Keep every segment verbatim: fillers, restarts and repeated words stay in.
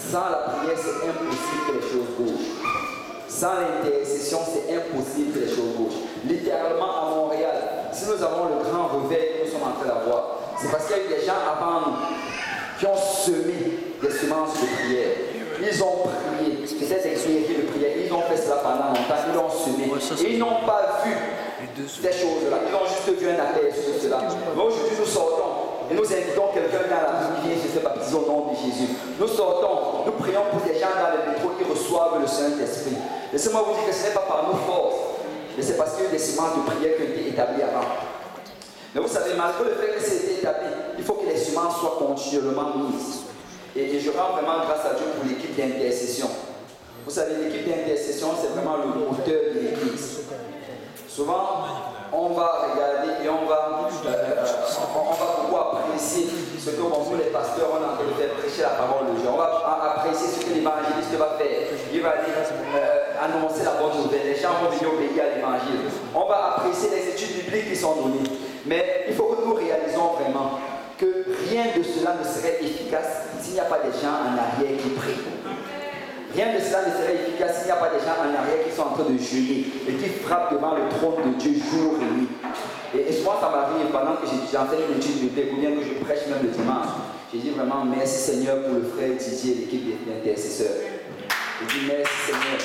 Sans la prière, c'est impossible que les choses bougent. Sans l'intercession, c'est impossible que les choses bougent. Littéralement, à Montréal, si nous avons le grand réveil que nous sommes en train d'avoir, c'est parce qu'il y a eu des gens avant nous qui ont semé des semences de prière. Ils ont prié, peut-être éclairé de prière, ils ont fait cela pendant longtemps, ils l'ont semé. Et ils n'ont pas vu ces choses-là, ils ont juste vu un appel sur cela. Mais aujourd'hui, nous sortons et nous invitons quelqu'un dans la rue qui vient se faire baptiser au nom de Jésus. Nous sortons, nous prions pour des gens dans le métro qui reçoivent le Saint-Esprit. Laissez-moi vous dire que ce n'est pas par nos forces, mais c'est parce qu'il y a eu des semences de prière qui ont été établies avant. Mais vous savez, malgré le fait que c'est établi, il faut que les semences soient continuellement mises. Et, et je rends vraiment grâce à Dieu pour l'équipe d'intercession. Vous savez, l'équipe d'intercession, c'est vraiment le moteur de l'église. Souvent, on va regarder et on va, euh, on va beaucoup apprécier ce que bon, nous, les pasteurs, on est en train de faire prêcher la parole de Dieu. On va apprécier ce que l'évangéliste va faire. Il va aller euh, annoncer la bonne nouvelle. Les gens vont venir obéir à l'évangile. On va apprécier les études bibliques qui sont données. Mais il faut que nous réalisons vraiment que rien de cela ne serait efficace s'il n'y a pas des gens en arrière qui prient. Rien de cela ne serait efficace s'il n'y a pas des gens en arrière qui sont en train de jeûner et qui frappent devant le trône de Dieu jour et nuit. Et, et souvent ça m'arrive pendant que j'enseigne une étude biblique ou bien que je prêche même le dimanche. Je dis vraiment merci Seigneur pour le frère Didier et l'équipe d'intercesseurs. Je dis merci Seigneur.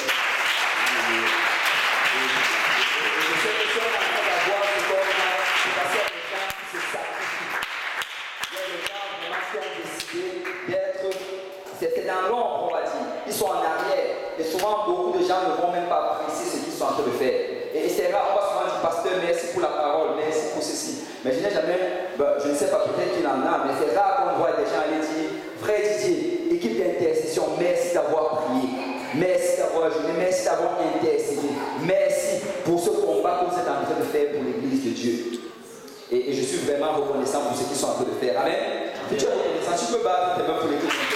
C'est dans l'ombre, on va dire. Ils sont en arrière. Et souvent, beaucoup de gens ne vont même pas apprécier ce qu'ils sont en train de faire. Et, et c'est rare, on va souvent dire, pasteur, merci pour la parole, merci pour ceci. Mais je n'ai jamais, ben, je ne sais pas, peut-être qu'il en a, mais c'est rare qu'on voit des gens aller dire, frère Didier, équipe d'intercession, merci d'avoir prié. Merci d'avoir jeûné, merci d'avoir intercédé. Merci pour ce combat que vous êtes en train de faire pour l'église de Dieu. Et, et je suis vraiment reconnaissant pour ce qu'ils sont en train de faire. Amen. Si tu es reconnaissant, tu peux battre tes mains pour l'église d'intercession.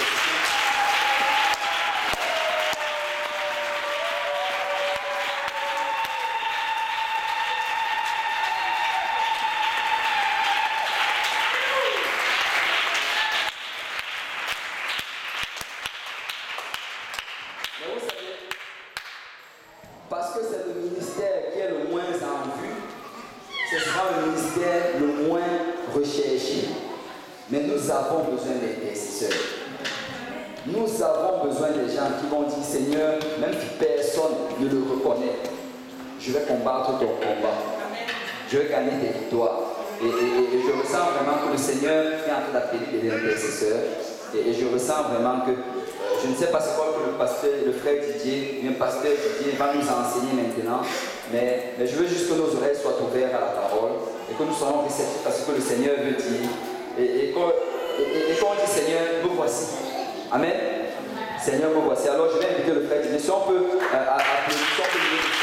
Parce que c'est le ministère qui est le moins en vue, ce sera le ministère le moins recherché. Mais nous avons besoin d'intercesseurs. Nous avons besoin des gens qui vont dire, Seigneur, même si personne ne le reconnaît, je vais combattre ton combat. Je vais gagner tes victoires. Et, et, et je ressens vraiment que le Seigneur est en train d'appeler des intercesseurs. Et, et je ressens vraiment que je ne sais pas ce que le pasteur, le frère Didier, le pasteur Didier va nous enseigner maintenant, mais, mais je veux juste que nos oreilles soient ouvertes à la parole et que nous soyons réceptifs à ce que le Seigneur veut dire. Et, et, quand, et, et quand on dit Seigneur, me voici. Amen. Seigneur, me voici. Alors je vais inviter le frère Didier. Si on peut euh, appeler, si on peut lever le Seigneur.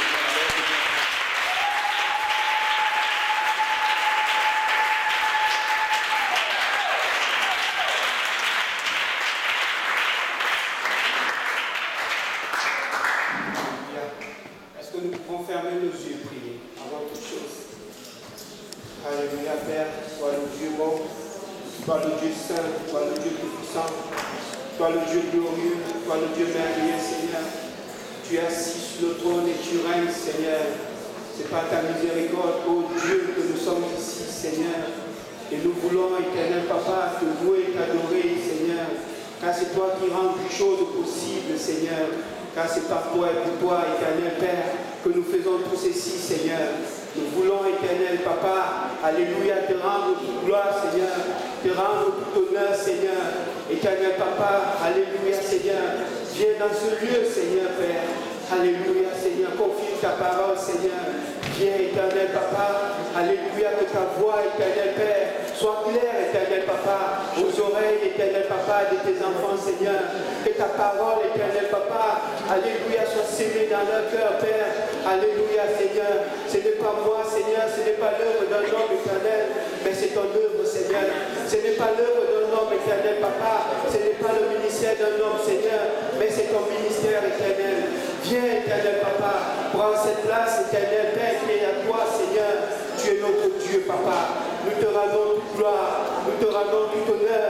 Fermez nos yeux, priez avant toute chose. Alléluia, Père, sois le Dieu bon, sois le Dieu saint, sois le Dieu tout-puissant, sois le Dieu glorieux, sois le Dieu merveilleux, Seigneur. Tu es assis sur le trône et tu règnes, Seigneur. C'est par ta miséricorde, ô Dieu, que nous sommes ici, Seigneur. Et nous voulons, éternel Papa, te louer et t'adorer, Seigneur. Car c'est toi qui rends toutes choses possibles, Seigneur. Car c'est par toi et pour toi, éternel Père, que nous faisons tout ceci, Seigneur. Nous voulons, éternel Papa, alléluia, te rendre toute gloire, Seigneur. Te rendre tout honneur, Seigneur. Éternel Papa, alléluia, Seigneur. Viens dans ce lieu, Seigneur, Père. Alléluia, Seigneur. Confie ta parole, Seigneur. Viens, éternel Papa. Alléluia, que ta voix, éternel Père, soit claire, éternel Papa, aux oreilles, éternel Papa, de tes enfants, Seigneur. Que ta parole, éternel Papa, alléluia, soit sémée dans leur cœur, Père. Alléluia, Seigneur. Ce n'est pas moi, Seigneur, ce n'est pas l'œuvre d'un homme éternel, mais c'est ton œuvre, Seigneur. Ce n'est pas l'œuvre d'un homme éternel, Papa. Ce n'est pas le ministère d'un homme, Seigneur, mais c'est ton ministère éternel. Viens, éternel Papa, prends cette place, éternel Père, qui est à toi, Seigneur. Tu es notre Dieu, Papa. Nous te rendons toute gloire, nous te rendons tout honneur.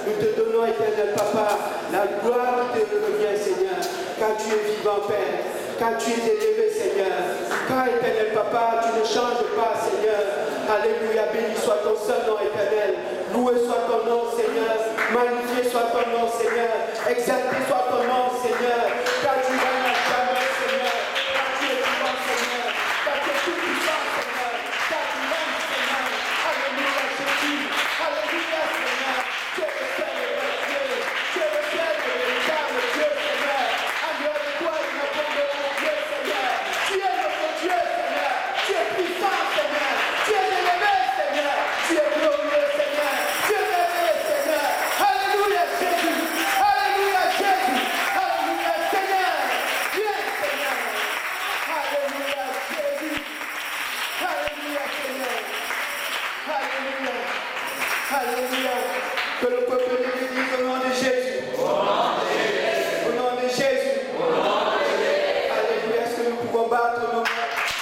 Nous te donnons, éternel Papa, la gloire qui te revient, Seigneur, car tu es vivant, Père, car tu es élevé, Seigneur, car, éternel Papa, tu ne changes pas, Seigneur. Alléluia, béni soit ton seul nom, éternel. Loué soit ton nom, Seigneur. Magnifié soit ton nom, Seigneur. Exalté soit ton nom, Seigneur. Car tu règnes à jamais, Seigneur. Car tu es vivant, Seigneur. Car tu es tout puissant, Seigneur. Car tu règnes, Seigneur. Alléluia, Jésus. Alléluia, Seigneur. Tu es le seul et vrai Dieu. Tu es le seul et véritable Dieu, Seigneur. En dehors de toi, il n'y a pas de Dieu, Seigneur. Tu es notre Dieu, Seigneur. Tu es puissant, Seigneur. Tu es élevé, Seigneur. Tu es glorieux, Seigneur. Tu es élevé, Seigneur. Alléluia, Jésus. Alléluia, Jésus. Alléluia, Seigneur. Viens, Seigneur. Alléluia, Jésus. Alléluia, Seigneur. Alléluia. Alléluia. Que le peuple de Dieu dise au nom de Jésus. Au nom de Jésus. Alléluia. Est-ce que nous pouvons battre nos mains?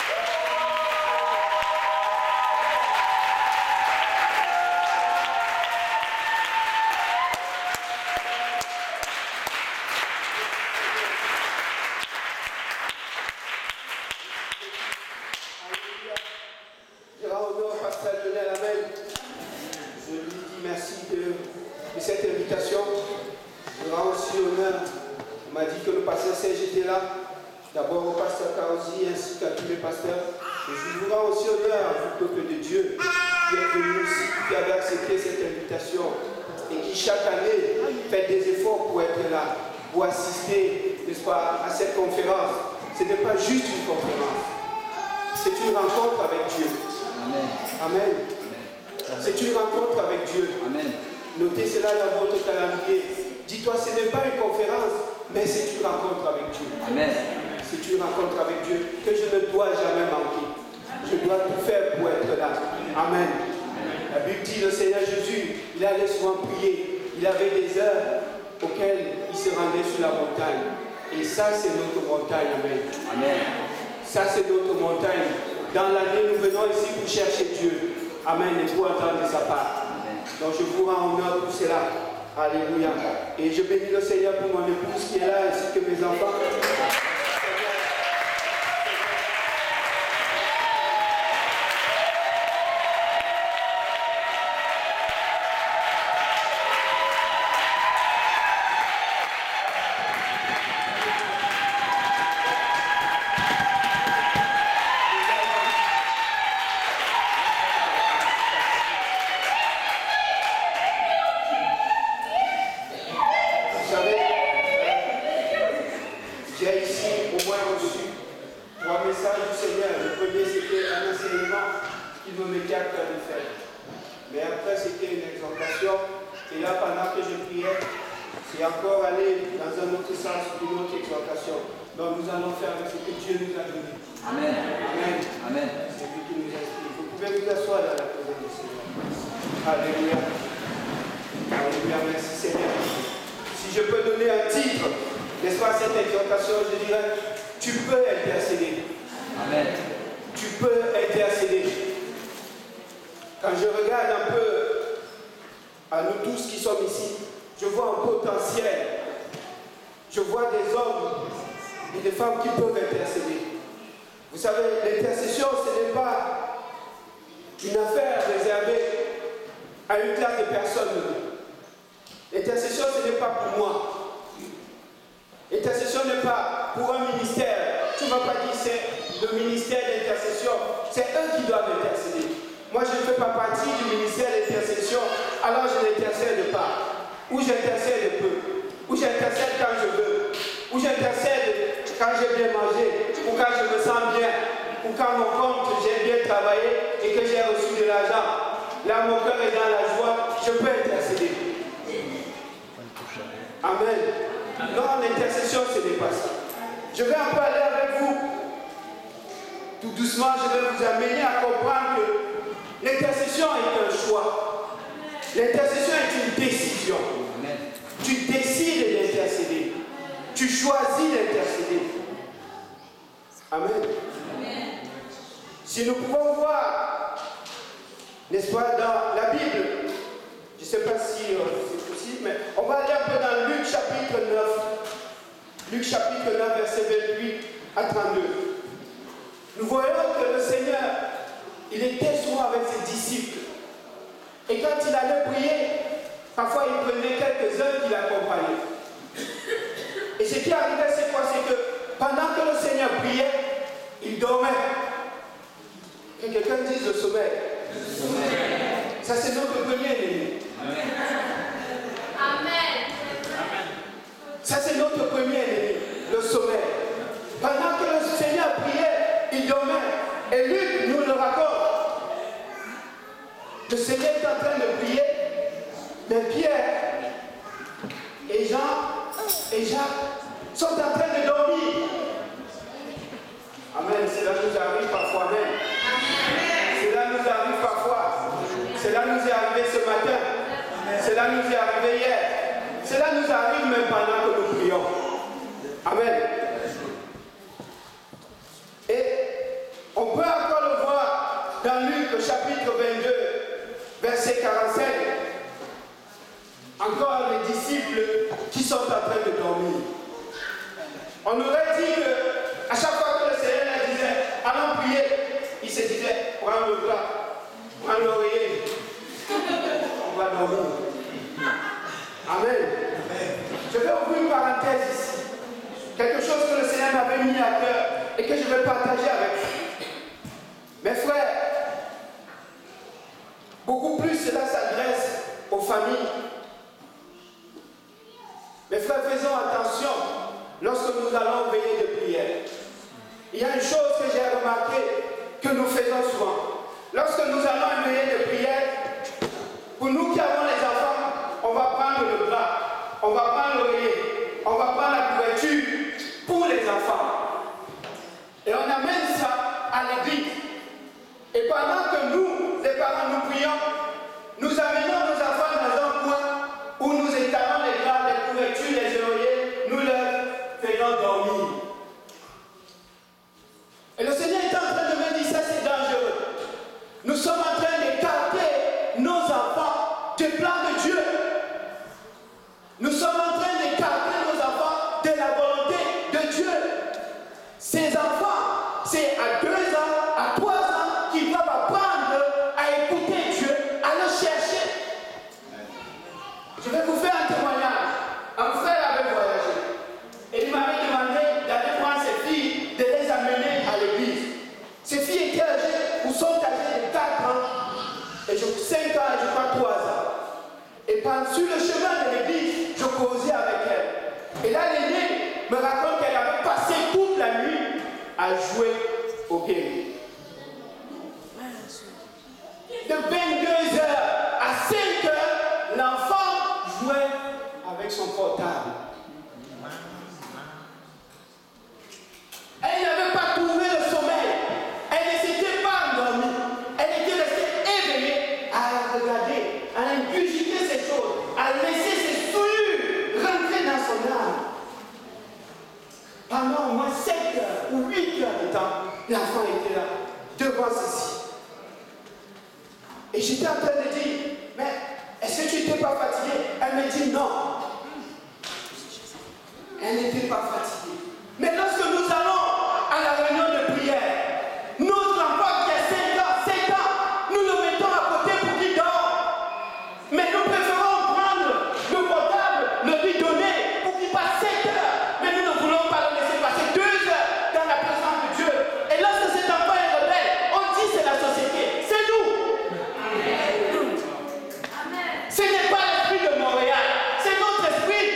Je rends honneur au pasteur Lionel Amel. Je lui dis merci de, de cette invitation. Je rends aussi honneur. On m'a dit que le pasteur Serge était là. D'abord au pasteur Kaozi ainsi qu'à tous les pasteurs. Et je vous rends aussi honneur au peuple de Dieu qui est venu ici, qui avait accepté cette invitation et qui chaque année fait des efforts pour être là, pour assister, n'est-ce pas, à cette conférence. Ce n'est pas juste une conférence. C'est une rencontre avec Dieu. Amen. Amen. C'est une rencontre avec Dieu. Amen. Notez cela dans votre calendrier. Dis-toi, ce n'est pas une conférence, mais c'est une rencontre avec Dieu. Amen. C'est une rencontre avec Dieu que je ne dois jamais manquer. Je dois tout faire pour être là. Amen. La Bible dit, le Seigneur Jésus, il allait souvent prier. Il avait des heures auxquelles il se rendait sur la montagne. Et ça, c'est notre montagne. Amen. Amen. Ça, c'est notre montagne. Dans l'année, nous venons ici pour chercher Dieu. Amen. Et pour entendre de sa part. Donc, je vous rends honneur pour cela. Alléluia. Et je bénis le Seigneur pour mon épouse qui est là, ainsi que mes enfants. sais pas si euh, c'est possible, mais on va aller un peu dans Luc chapitre neuf. Luc chapitre neuf, verset vingt-huit à trente-deux. Nous voyons que le Seigneur, il était souvent avec ses disciples. Et quand il allait prier, parfois il prenait quelques-uns qui l'accompagnaient. Et ce qui arrivait, c'est quoi? C'est que pendant que le Seigneur priait, il dormait. Que quelqu'un dise le sommeil. Le sommeil. Ça, c'est notre premier ennemi. Amen. Ça, c'est notre premier ennemi, le sommeil. Pendant que le Seigneur priait, il dormait. Et Luc nous le raconte. Le Seigneur est en train de prier, mais Pierre et Jean et Jacques sont en train de dormir. Amen. Cela nous arrive parfois même. Cela nous arrive parfois. Cela nous est arrivé ce matin. Cela nous est arrivé hier. Cela nous arrive même pendant que nous prions. Amen. Et on peut encore le voir dans Luc chapitre vingt-deux, verset quarante-cinq. Encore les disciples qui sont en train de dormir. On aurait dit que à chaque fois que le Seigneur leur disait allons prier, il se disait prends le plat, prends l'oreiller, on va dormir. Amen. Je vais ouvrir une parenthèse ici. Quelque chose que le Seigneur m'avait mis à cœur et que je vais partager avec vous. Mes frères, beaucoup plus cela s'adresse aux familles. Mes frères, faisons attention lorsque nous allons veiller de prière. Il y a une chose que j'ai remarqué que nous faisons souvent. Lorsque nous allons veiller de prière, pour nous qui avons les enfants, on va prendre le plat, on va prendre l'oreiller, on va prendre la couverture pour les enfants. Et on amène ça à l'église. Et pendant que nous, les parents, nous prions, nous amenons nos enfants dans un coin où nous étalons les draps, les couvertures, les oreillers, nous leur faisons dormir. Et le Seigneur est en train de me dire, ça c'est dangereux. Nous sommes en train d'écarter nos enfants du plan de Dieu. Nous sommes en train d'écarter nos enfants de la volonté de Dieu. Ces enfants, c'est à deux ans, à trois ans, qu'ils doivent apprendre à écouter Dieu, à le chercher. Je vais vous faire un témoignage. Un frère avait voyagé. Et il m'avait demandé d'aller prendre ses filles, de les amener à l'église. Ces filles étaient âgées, ou sont âgées de quatre ans, et je, cinq ans, et je crois trois ans. Et pendant, sur le chemin de l'église, je causais avec elle. Et là, l'aînée me raconte qu'elle avait passé toute la nuit à jouer au game. De vingt-deux heures à cinq heures, l'enfant jouait avec son portable. Elle n'avait pas trouvé le sommeil. Elle ne s'était pas endormie. Elle était restée éveillée à regarder, à ingurgiter ces choses, à laisser ses souillures rentrer dans son âme. Pendant au moins sept heures ou huit heures de temps, l'enfant était là, devant ceci. Et j'étais en train de dire, mais est-ce que tu n'étais pas fatiguée? Elle me dit non. Elle n'était pas fatiguée. Mais lorsque nous allons à la réunion de prière, notre enfant qui a cinq ans, sept ans, nous le mettons à côté pour qu'il dorme. Mais nous préférons prendre le portable, le lui donner pour qu'il passe sept heures. Mais nous ne voulons pas le laisser passer deux heures dans la présence de Dieu. Et lorsque cet enfant est rebelle, on dit c'est la société, c'est nous. Amen. Ce n'est pas l'esprit de Montréal, c'est notre esprit.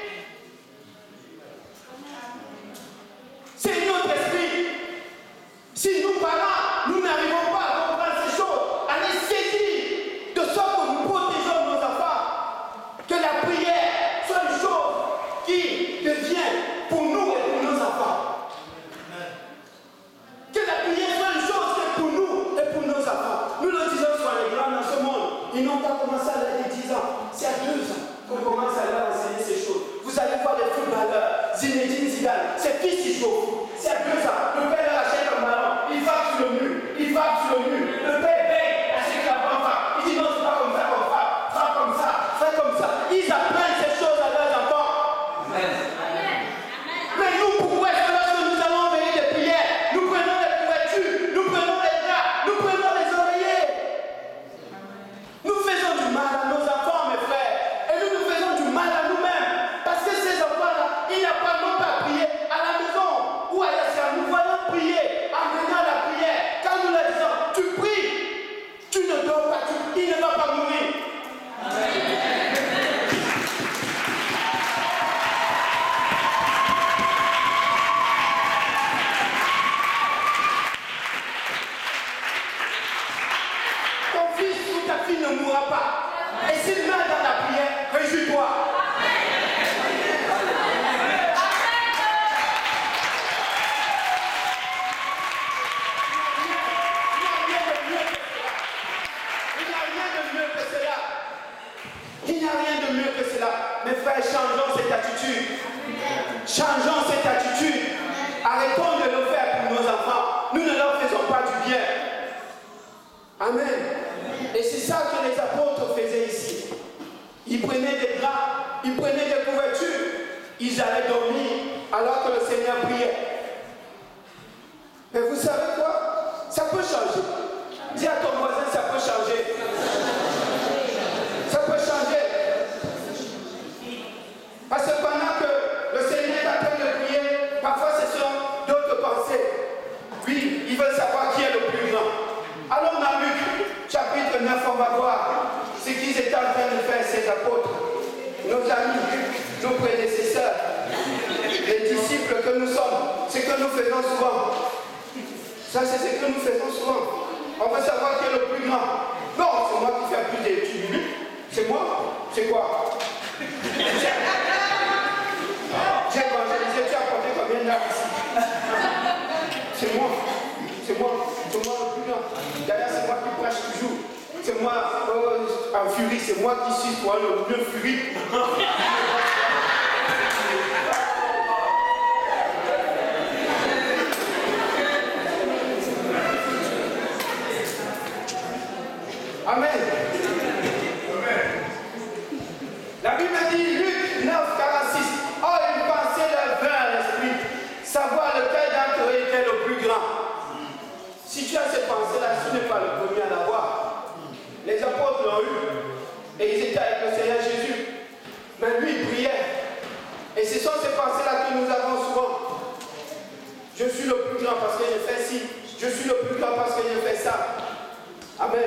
C'est notre esprit. Si nous, parents, nous n'arrivons pas à comprendre ces choses, à les saisir, de sorte que nous protégeons nos enfants, que la prière soit une chose qui devient pour nous et pour nos enfants. Que la prière soit une chose qui est pour nous et pour nos enfants. Nous le disons sur les grands dans ce monde. Ils n'ont pas commencé à l'âge de dix ans. C'est à deux ans qu'on commence à leur enseigner ces choses. Vous allez voir les footballeurs, Zinedine Zidane, ses fils ils jouent. C'est à deux ans. Le père leur achète un ballon. Il frappe sur le mur. Il frappe sur le mur. Le père veille à ce que l'enfant frappe. Il dit non, c'est pas comme ça qu'on frappe. Frappe comme ça. changeons cette attitude. Changeons cette attitude. Arrêtons de le faire pour nos enfants. Nous ne leur faisons pas du bien. Amen. Et c'est ça que les apôtres faisaient ici. Ils prenaient des draps, ils prenaient des couvertures, ils allaient dormir alors que le Seigneur priait. Mais vous savez quoi? Ça peut changer. Dis à ton voisin, ça peut changer. Ça peut changer. Parce que pendant que le Seigneur est en train de prier, parfois ce sont d'autres pensées. Oui, ils veulent savoir qui est le plus grand. Alors dans Luc, chapitre neuf, on va voir ce qu'ils étaient en train de faire, ces apôtres, nos amis, nos prédécesseurs, les disciples que nous sommes, ce que nous faisons souvent. Ça, c'est ce que nous faisons souvent. On veut savoir qui est le plus grand. Non, c'est moi qui fais plus d'études. C'est moi. C'est quoi? J'ai évangélisé, tu as apporté combien d'âmes ici? C'est moi. C'est moi. C'est moi le plus grand. D'ailleurs, c'est moi qui prêche toujours. C'est moi, euh, en furie, c'est moi qui suis toi le mieux furie. Amen. La Bible dit, Luc neuf, quarante-six. Oh, une pensée leur vint à l'esprit, savoir lequel d'entre eux était le plus grand. Si tu as cette pensée-là, tu n'es pas le premier à l'avoir. Les apôtres l'ont eu, et ils étaient avec le Seigneur Jésus. Mais lui, il priait. Et ce sont ces pensées-là que nous avons souvent. Je suis le plus grand parce que j'ai fait ci. Je suis le plus grand parce que j'ai fait ça. Amen.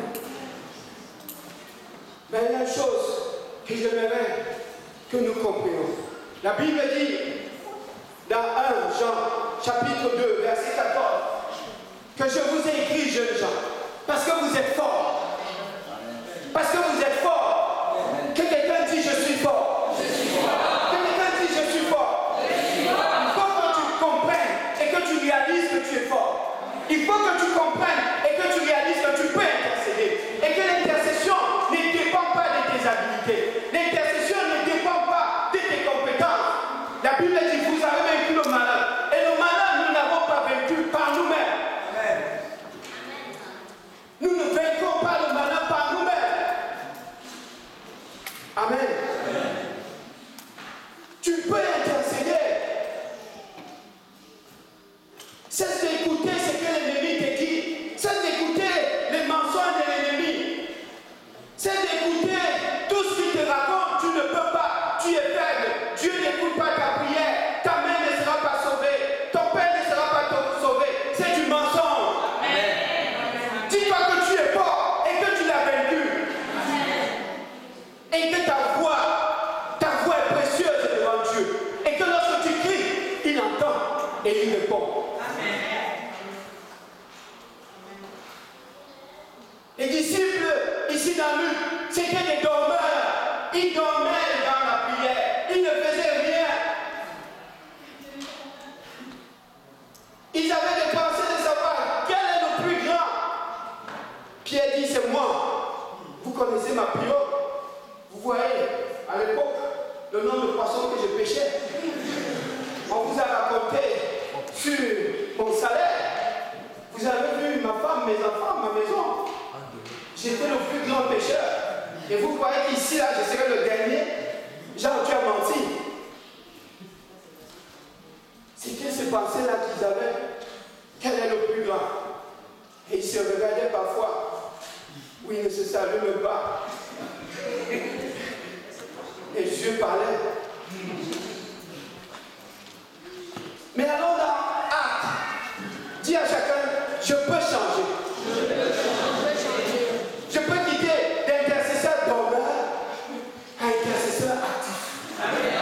Mais il y a une chose que j'aimerais que nous comprenions. La Bible dit, dans un Jean, chapitre deux, verset quatorze, que je vous ai écrit, jeunes gens, parce que vous êtes forts. Parce que vous êtes forts. Que quelqu'un dise, je suis fort. Que quelqu'un dise, je suis fort. Il faut que tu comprennes et que tu réalises que tu es fort. Il faut que tu comprennes et que tu réalises que tu peux intercéder. Et que l'intercession ne dépend pas de tes habilités. L'intercession ne dépend pas de tes compétences. La Bible dit, vous avez vaincu le malin. Et le malin, nous n'avons pas vaincu par nous-mêmes. Nous ne vaincons pas le malin par nous-mêmes. Amen. Amen. Tu peux intercéder. Cesse d'écouter ce que l'ennemi te dit. Cesse d'écouter les mensonges de l'ennemi. Cesse d'écouter tout ce qu'il te raconte. Tu ne peux pas. Tu es faible. Dieu n'écoute pas ta prière. Ta mère ne sera pas sauvée. Ton père ne sera pas sauvé. C'est du mensonge. Amen. Dis-toi que tu es fort et que tu l'as vaincu. Et que ta voix, ta voix est précieuse devant Dieu. Et que lorsque tu cries, il entend et il répond. Les disciples, ici dans Luc, c'était des dormeurs. Ils dormaient dans la prière. Ils ne faisaient rien. Ils avaient des pensées de savoir quel est le plus grand. Pierre dit, c'est moi. Vous connaissez ma prière. Vous voyez, à l'époque, le nombre de poissons que je pêchais. On vous a raconté sur mon salaire. Vous avez vu ma femme, mes enfants, ma maison. J'étais le plus grand pêcheur. Et vous croyez qu'ici, là, je serai le dernier? Jean, tu as menti. C'était ces pensées-là qu'ils avaient. Quel est le plus grand? Et ils se regardaient parfois. Où ils ne se s'allument pas. Et Dieu parlait. Mais allons dans Actes. Dis à chacun, je peux changer. Je peux quitter d'intercesseur dormeur à intercesseur actif.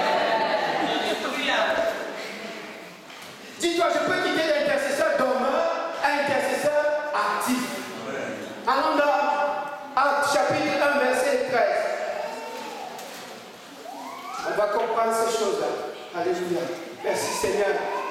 Dis-toi, je peux quitter d'intercesseur dormeur à intercesseur actif. Allons dans Actes chapitre un, verset treize. On va comprendre ces choses-là. Alléluia. Merci Seigneur.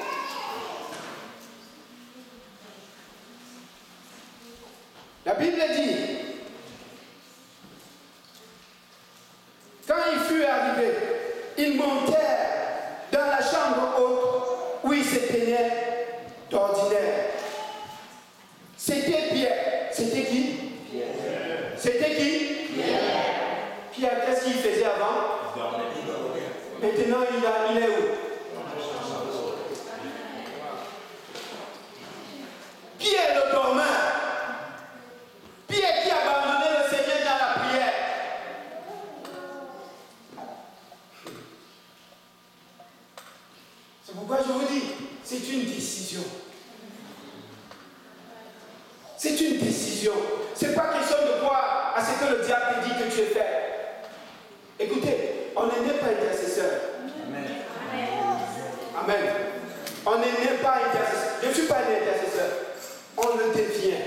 La Bible dit, quand il fut arrivé, ils montèrent dans la chambre haute où ils se tenaient d'ordinaire. C'était Pierre. C'était qui? Pierre. C'était qui? Pierre. Pierre, qu'est-ce qu'il faisait avant? Maintenant, il, a, il est où? Pierre le dormeur. Pierre qui a abandonné le Seigneur dans la prière. C'est pourquoi je vous dis, c'est une décision. C'est une décision. C'est pas question de croire à ce que le diable te dit que tu es fait. Écoutez, on n'est pas intercesseur. Amen. Amen. On n'est pas intercesseur. Je ne suis pas un intercesseur. On le devient.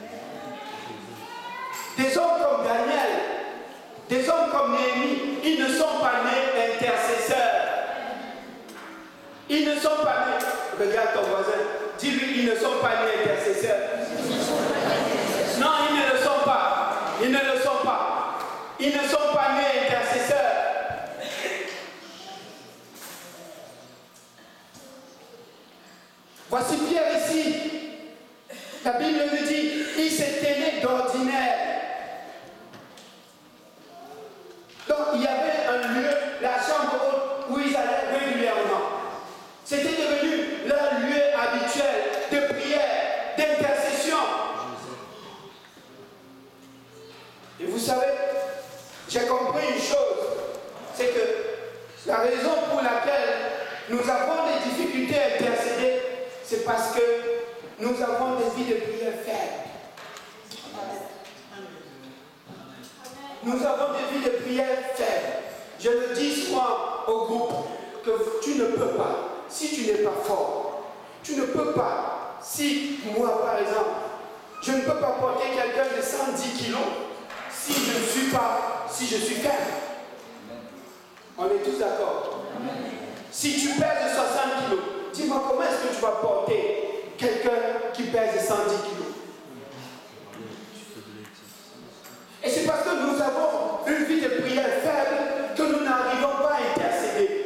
Des hommes comme Daniel, des hommes comme Néhémie, ils ne sont pas nés intercesseurs. Ils ne sont pas nés. Regarde ton voisin. Dis-lui, ils ne sont pas nés intercesseurs. Non, ils ne le sont pas. Ils ne le sont pas. Ils ne sont pas nés intercesseurs. Voici Pierre ici. La Bible nous dit, il s'est tené d'ordinaire. Donc il y avait un lieu, la chambre haute, où ils allaient régulièrement. C'était devenu leur lieu habituel de prière, d'intercession. Et vous savez, j'ai compris une chose, c'est que la raison pour laquelle nous avons des difficultés à intercéder, c'est parce que nous avons des vies de prière faibles. Nous avons des vies de prière faibles. Je le dis souvent au groupe que tu ne peux pas, si tu n'es pas fort, tu ne peux pas, si moi par exemple, je ne peux pas porter quelqu'un de cent dix kilos si je ne suis pas, si je suis faible. On est tous d'accord. Si tu pèses soixante kilos, dis-moi comment est-ce que tu vas porter quelqu'un qui pèse cent dix kilos. Et c'est parce que nous avons une vie de prière faible que nous n'arrivons pas à intercéder.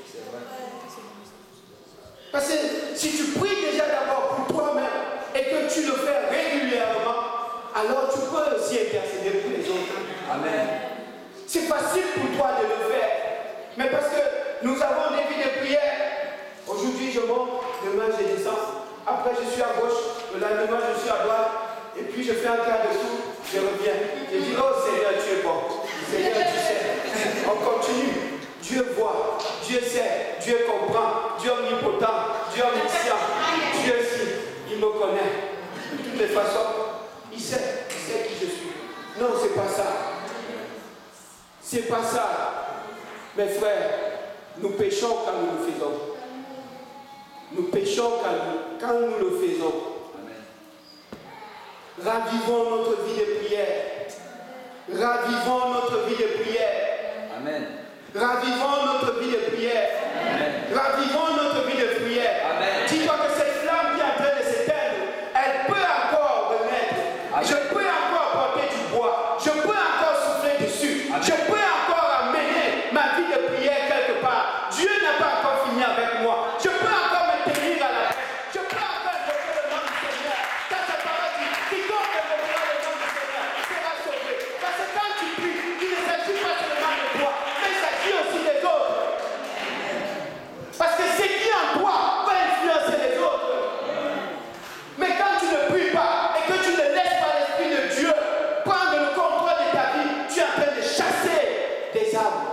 Parce que si tu pries déjà d'abord pour toi-même et que tu le fais régulièrement, alors tu peux aussi intercéder pour les autres. Amen. C'est facile pour toi de le faire. Mais parce que nous avons des vies de prière. Aujourd'hui je monte, demain je descends. Après je suis à gauche, le lendemain je suis à droite. Et puis je fais un quart de tour, je reviens. Je dis, oh Seigneur, tu es bon. Seigneur, tu sais. On continue. Dieu voit, Dieu sait, Dieu comprend, Dieu omnipotent, Dieu omniscient, Dieu sait, il me connaît. De toutes les façons, il sait, il sait qui je suis. Non, c'est pas ça. C'est pas ça. Mes frères, nous péchons quand nous le faisons. Nous péchons quand nous, quand nous le faisons. Ravivons notre vie de prière. Ravivons notre vie de prière. Amen. Ravivons notre vie de prière. Amen. Ravivons notre vie de prière. Dis-toi que cette flamme qui est en train de s'éteindre, elle peut encore renaître. Amen. Je peux encore porter du bois. Je peux encore souffler dessus. Amen. Je peux encore amener ma vie de prière quelque part. Dieu n'a pas encore fini avec moi. Je peux encore me tenir à la tête. Je peux encore invoquer le nom du Seigneur. Dans sa parole dit, quiconque invoquera le nom du Seigneur sera sauvé. Parce que quand tu pries, il ne s'agit pas seulement de toi, mais il s'agit aussi des autres. Parce que ce qui est en toi va influencer les autres. Mais quand tu ne pries pas et que tu ne laisses pas l'Esprit de Dieu prendre le contrôle de ta vie, tu es en train de chasser des âmes.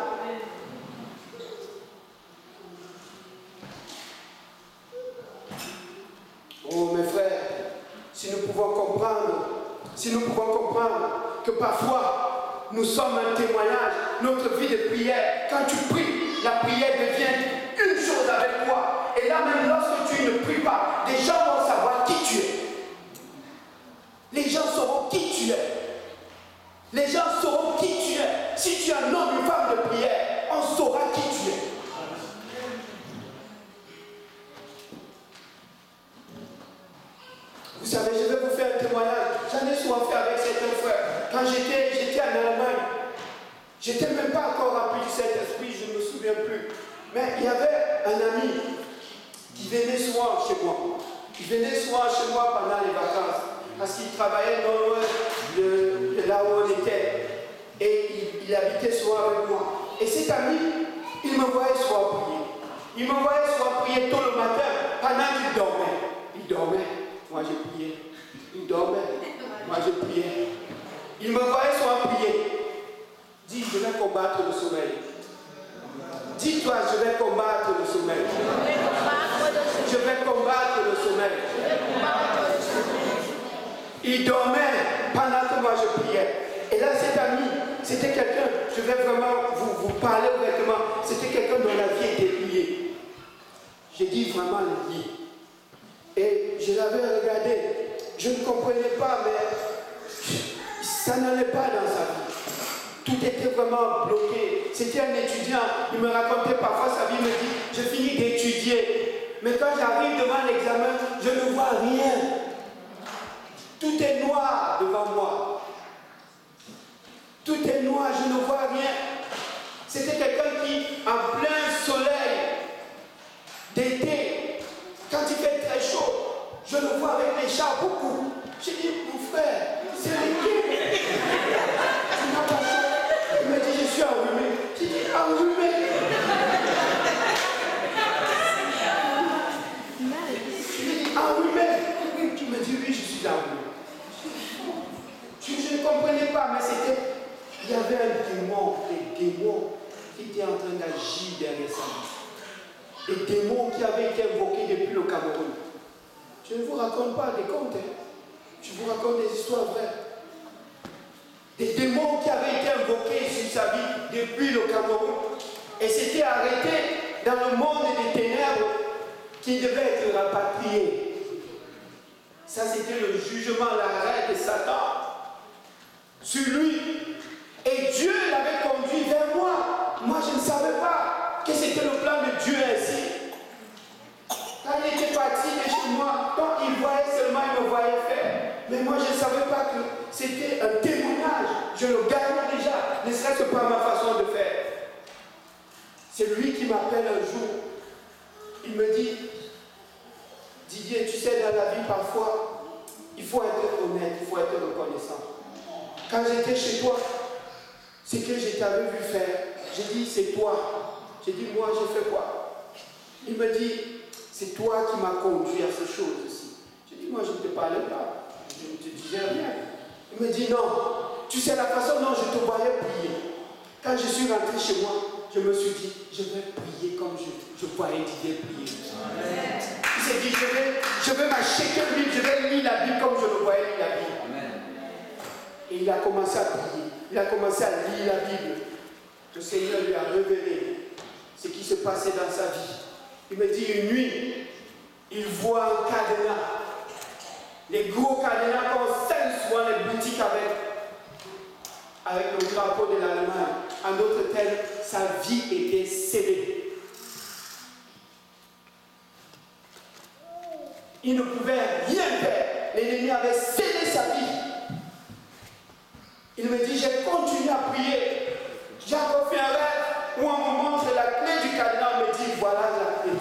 Oh mes frères, si nous pouvons comprendre, si nous pouvons comprendre que parfois nous sommes un témoignage, notre vie de prière, quand tu pries, la prière devient une chose avec toi. Et là même lorsque tu ne pries pas, les gens vont savoir qui tu es. Les gens sauront qui tu es. Les gens sauront qui tu es. Si tu es un homme, une femme de prière, on saura qui tu es. Vous savez, je vais vous faire un témoignage. J'en ai souvent fait avec certains frères. Quand j'étais j'étais en Allemagne, j'étais même pas encore rempli du Saint-Esprit, je me souviens. souviens plus. Mais il y avait un ami qui venait souvent chez moi. Il venait souvent chez moi pendant les vacances. Parce qu'il travaillait non loin de, de là où on était. Et il, il habitait souvent avec moi. Et cet ami, il me voyait souvent prier. Il me voyait souvent prier tôt le matin pendant qu'il dormait. Il dormait, moi je priais. Il dormait, moi je priais. Il me voyait souvent prier. Dis, je vais combattre le sommeil. Dis-toi, je vais combattre le sommeil. Je vais combattre le sommeil. Il dormait pendant que moi je priais. Et là, cet ami, c'était quelqu'un, je vais vraiment vous, vous parler ouvertement, c'était quelqu'un dont la vie était liée. J'ai dit vraiment liée. Et je l'avais regardé. Je ne comprenais pas, mais ça n'allait pas dans sa vie. Tout était vraiment bloqué. C'était un étudiant. Il me racontait parfois sa vie. Il me dit, je finis d'étudier. Mais quand j'arrive devant l'examen, je ne vois rien. Tout est noir devant moi. Tout est noir, je ne vois rien. C'était quelqu'un qui, en plein soleil d'été, quand il fait très chaud, je le vois avec les chats beaucoup. J'ai dit, mon frère, c'est l'été. Tu n'as pas chaud. Il me dit, je suis enrhumé. J'ai dit, enrhumé. Je lui dis, enrhumé. Tu me dis, oui, je suis enrhumé. Je, je ne comprenais pas, mais c'était... Il y avait un démon, des démons qui étaient en train d'agir derrière sa vie. Des démons qui avaient été invoqués depuis le Cameroun. Je ne vous raconte pas des contes, hein. Je vous raconte des histoires vraies. Des démons qui avaient été invoqués sur sa vie depuis le Cameroun. Et s'étaient arrêtés dans le monde des ténèbres qui devaient être rapatriés. Ça, c'était le jugement, l'arrêt de Satan sur lui. Et Dieu l'avait conduit vers moi. Moi, je ne savais pas que c'était le plan de Dieu ainsi. Quand il était parti de chez moi, quand il voyait seulement, il me voyait faire. Mais moi, je ne savais pas que c'était un témoignage. Je le gagnais déjà, ne serait-ce que par ma façon de faire. C'est lui qui m'appelle un jour. Il me dit, Didier, tu sais, dans la vie, parfois, il faut être honnête, il faut être reconnaissant. Quand j'étais chez toi, ce que je t'avais vu faire, j'ai dit, c'est toi. J'ai dit, moi, j'ai fait quoi? Il me dit, c'est toi qui m'as conduit à ces choses-ci. J'ai dit, moi, je ne te parlais pas. Je ne te disais rien. Il me dit, non. Tu sais la façon dont je te voyais prier. Quand je suis rentré chez moi, je me suis dit, je vais prier comme je, je voyais Didier prier. Amen. Il s'est dit, je vais, je vais m'acheter une Bible, je vais lire la Bible comme je le voyais lire la Bible. Amen. Et il a commencé à prier. Il a commencé à lire la Bible. Le Seigneur lui a révélé ce qui se passait dans sa vie. Il me dit une nuit, il voit un cadenas. Les gros cadenas qu'on scène souvent les boutiques avec, avec le drapeau de l'Allemagne. En d'autres termes, sa vie était scellée. Il ne pouvait rien faire. L'ennemi avait scellé sa vie. Il me dit, j'ai continué à prier. J'ai encore fait un rêve où on me montre la clé du cadenas. On me dit, voilà la clé.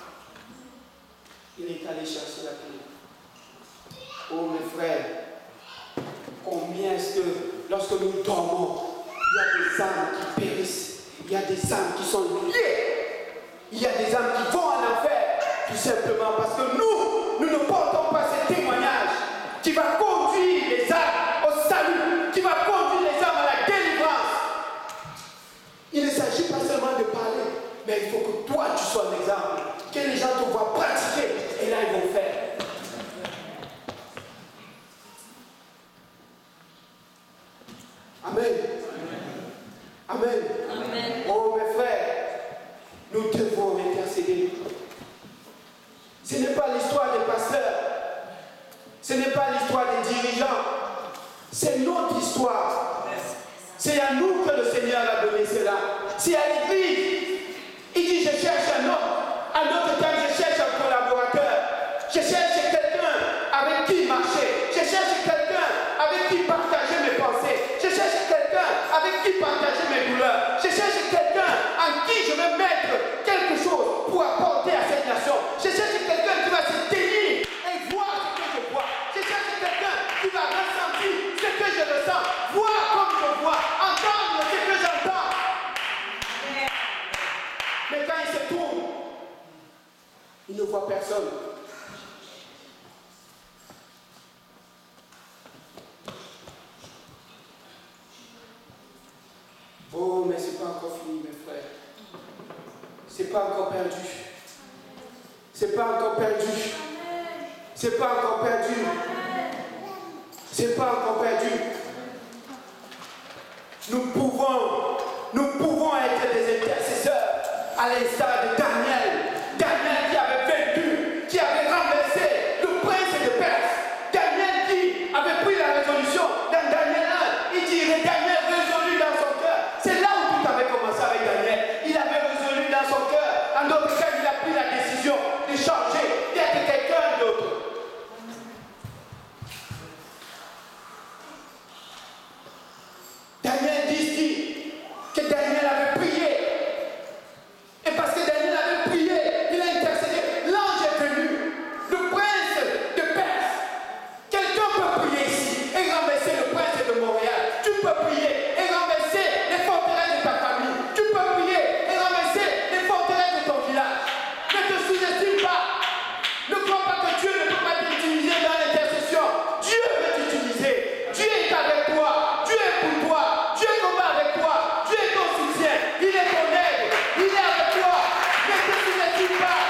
Il est allé chercher la clé. Oh mes frères, combien est-ce que lorsque nous dormons, il y a des âmes qui périssent, il y a des âmes qui sont liées, il y a des âmes qui vont en enfer, tout simplement parce que nous, nous ne portons pas ce témoignage qui va conduire les âmes au salut, qui va conduire les âmes à la délivrance. Il ne s'agit pas seulement de parler, mais il faut que toi tu sois un exemple, que les gens te voient pratiquer, et là ils vont faire. Amen. Amen. Amen. Oh mes frères, nous devons intercéder. Ce n'est pas l'histoire des pasteurs, ce n'est pas l'histoire des dirigeants, c'est notre histoire. C'est à nous que le Seigneur a donné cela. C'est à l'Église. Il dit, je cherche un homme. À notre temps, je cherche un collaborateur. Je cherche quelqu'un avec qui marcher. Je cherche quelqu'un avec qui partager mes pensées. Je cherche quelqu'un avec qui partager mes douleurs. Je cherche quelqu'un en qui je vais Mais quand il se tourne, il ne voit personne. Oh, mais c'est pas encore fini, mes frères. C'est pas encore perdu. C'est pas encore perdu. C'est pas encore perdu. C'est pas encore perdu. Nous pouvons, nous pouvons être des intercesseurs à l'instar de Daniel. Daniel qui avait vaincu, qui avait renversé le prince de Perse. Daniel qui avait pris la résolution dans Daniel un. Il dit, Daniel résolu dans son cœur. C'est là où tout avait commencé avec Daniel. Il avait résolu dans son cœur. En d'autres cas, il a pris la décision de changer, d'être quelqu'un d'autre. Daniel dit que Daniel avait prié. Et parce que Daniel avait prié, il a intercédé. L'ange est venu. Le prince de Perse. Quelqu'un peut prier ici et renverser le prince de Montréal. Tu peux prier et renverser les forteresses de ta famille. Tu peux prier et renverser les forteresses de ton village. Ne te sous-estime pas. Ne crois pas que Dieu ne peut pas t'utiliser dans l'intercession. Dieu veut t'utiliser. Dieu est avec toi. Dieu est pour toi. Dieu combat avec toi. Dieu est ton soutien. Il est ton aide. Il est avec toi. Ne te sous-estime pas.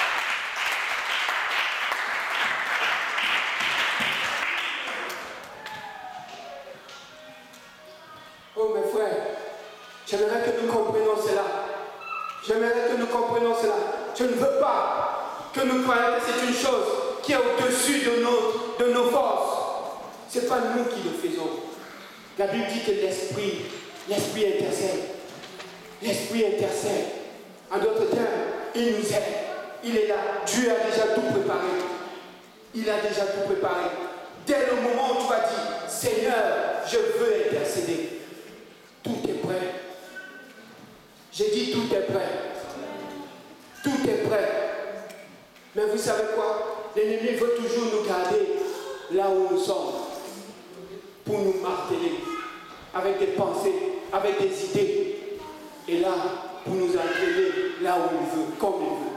Oh mes frères, j'aimerais que nous comprenions cela. J'aimerais que nous comprenions cela. Je ne veux pas que nous croyions que c'est une chose qui est au-dessus de nos, de nos forces. Ce n'est pas nous qui le faisons. La Bible dit que l'Esprit, l'Esprit intercède. L'Esprit intercède. En d'autres termes, il nous aide. Il est là. Dieu a déjà tout préparé. Il a déjà tout préparé. Dès le moment où tu vas dire, Seigneur, je veux intercéder, tout est prêt. J'ai dit tout est prêt. Tout est prêt. Mais vous savez quoi? L'ennemi veut toujours nous garder là où nous sommes. Pour nous marteler. Avec des pensées, avec des idées. Et là, pour nous entraîner là où il veut, comme il veut.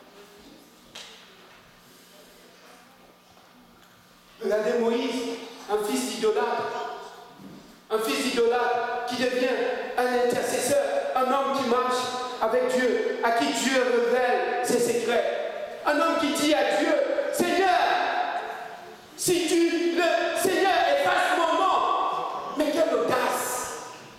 Regardez Moïse, un fils d'idolâtre. Un fils d'idolâtre qui devient un intercesseur, un homme qui marche avec Dieu, à qui Dieu révèle ses secrets. Un homme qui dit à Dieu, Seigneur, si tu, le Seigneur efface mon nom, mais quelle audace!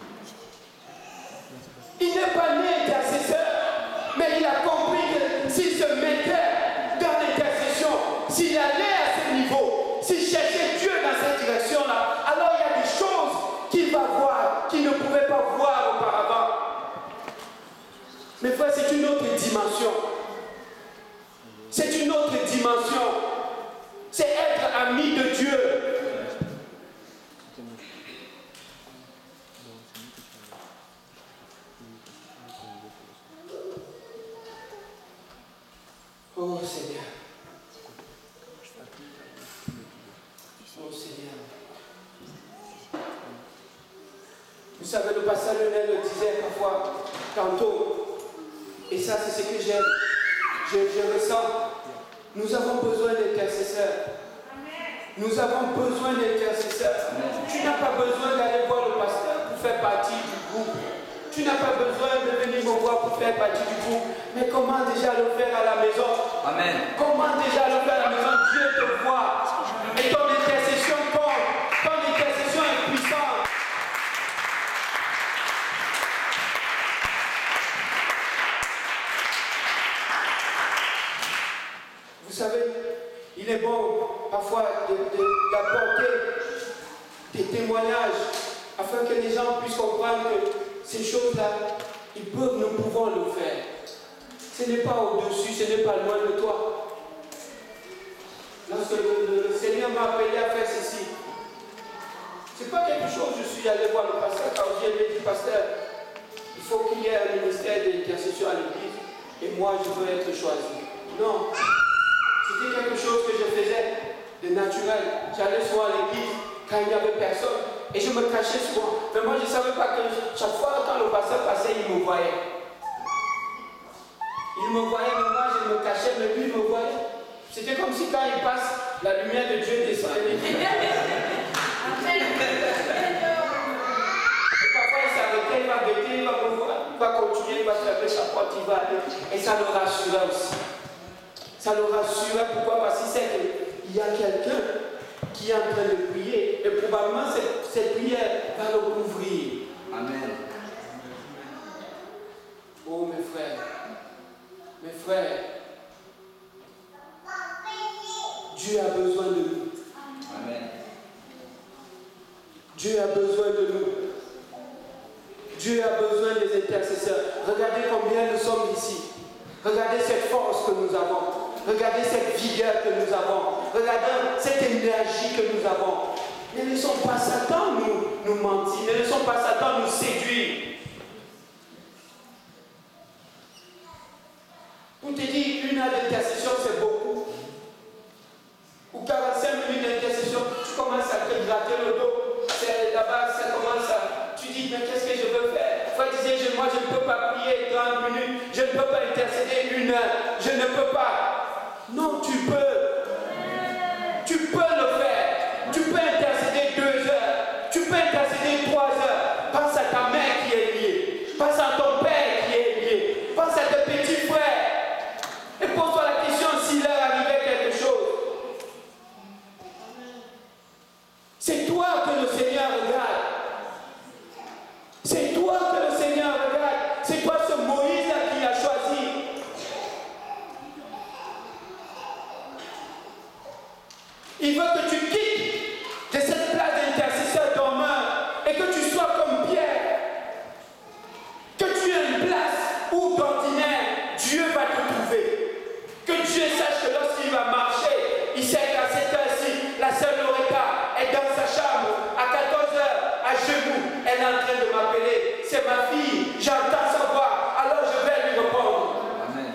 Il n'est pas né intercesseur, mais il a compris que s'il se mettait dans l'intercession, s'il allait à ce niveau, s'il cherchait Dieu dans cette direction-là, alors il y a des choses qu'il va voir, qu'il ne pouvait pas voir auparavant. Mes frères, c'est une autre dimension. C'est une autre dimension. C'est être ami de Dieu. Oh Seigneur. Oh Seigneur. Vous savez, le pasteur Lionel le disait parfois, tantôt, et ça c'est ce que j'aime, je, je ressens. Nous avons besoin d'intercesseurs. Nous avons besoin d'intercesseurs. Tu n'as pas besoin d'aller voir le pasteur pour faire partie du groupe. Tu n'as pas besoin de venir me voir pour faire partie du groupe. Mais comment déjà le faire à la maison? Amen. Comment déjà le faire à la maison? Dieu te voit. Et ton intercession compte. Ton intercession est puissante. Vous savez, il est bon parfois d'apporter des témoignages afin que les gens puissent comprendre que ces choses-là, ils peuvent, nous pouvons le faire. Ce n'est pas au-dessus, ce n'est pas loin de toi. Lorsque le, le, le Seigneur m'a appelé à faire ceci, ce n'est pas quelque chose, je suis allé voir le pasteur quand je lui ai dit, pasteur, il faut qu'il y ait un ministère d'intercession à l'église et moi je veux être choisi. Non. C'était quelque chose que je faisais de naturel. J'allais souvent à l'église quand il n'y avait personne et je me cachais souvent. Mais moi je ne savais pas que chaque fois quand le pasteur passait, il me voyait. Il me voyait, mais moi je me cachais, mais lui il me voyait. C'était comme si quand il passe, la lumière de Dieu descendait. Il va guetter, il va me voir, il va continuer, il va fermer sa porte, il va aller. Et ça le rassurait aussi. Ça le rassurait. Pourquoi? Parce qu'il sait qu'il y a quelqu'un qui est en train de prier. Et probablement cette, cette prière va le couvrir. Amen. Oh mes frères, mes frères, Dieu a besoin de nous. Amen. Dieu a besoin de nous. Dieu a besoin des intercesseurs. Regardez combien nous sommes ici. Regardez cette force que nous avons. Regardez cette vigueur que nous avons. Regardez cette énergie que nous avons. Ne laissons pas Satan nous, nous mentir. Ne laissons pas Satan nous séduire. Pour te dire, une heure d'intercession, c'est beaucoup. Ou quarante-cinq minutes d'intercession, tu commences à te gratter le dos. C'est là-bas, ça commence à... Tu dis, mais qu'est-ce que je veux faire? Frère disait, je, moi je ne peux pas prier trente minutes, je ne peux pas intercéder une heure, je ne peux pas. Non, tu peux. Tu peux le faire. Tu peux intercéder deux heures, tu peux intercéder trois heures. Pense à ta mère qui est liée, pense à ton père qui est lié, pense à tes petits frères. Et pose-toi la question s'il leur arrivait quelque chose. C'est toi que le Seigneur regarde. C'est toi que le Seigneur regarde. C'est toi ce Moïse-là qui a choisi. Il veut que tu quittes de cette place d'intercesseur dormeur et que tu sois comme Pierre. Que tu aies une place où d'ordinaire Dieu va te trouver. Que Dieu sache que lorsqu'il va marcher, il sait qu'à cette heure-ci, la sœur Loretta est dans sa chambre à quatorze heures, à genoux. Elle est en train de m'appeler. C'est ma fille. J'entends sa voix. Alors je vais lui répondre. Amen.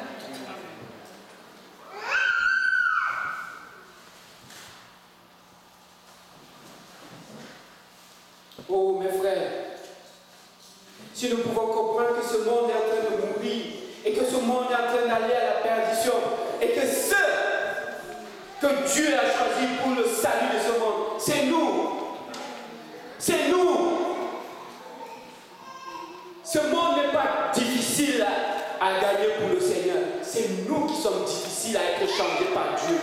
Oh mes frères, si nous pouvons comprendre que ce monde est en train de mourir et que ce monde est en train d'aller à la perdition et que ceux que Dieu a choisis pour le salut de ce monde, c'est nous. C'est nous. Ce monde n'est pas difficile à gagner pour le Seigneur. C'est nous qui sommes difficiles à être changés par Dieu.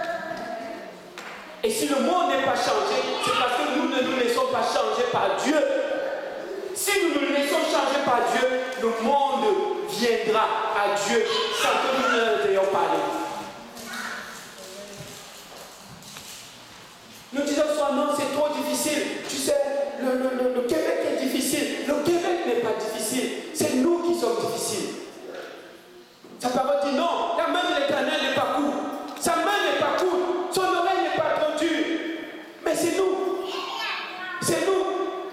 Et si le monde n'est pas changé, c'est parce que nous ne nous laissons pas changer par Dieu. Si nous nous laissons changer par Dieu, le monde viendra à Dieu sans que nous ne l'ayons parlé. Nous disons soit non, c'est trop difficile. Tu sais, le, le, le, le Québec est difficile. Le Québec n'est pas difficile. C'est nous qui sommes difficiles. Sa parole dit non, la main de l'Éternel n'est pas courte. Sa main n'est pas courte. Son oreille n'est pas trop dure. Mais c'est nous. C'est nous.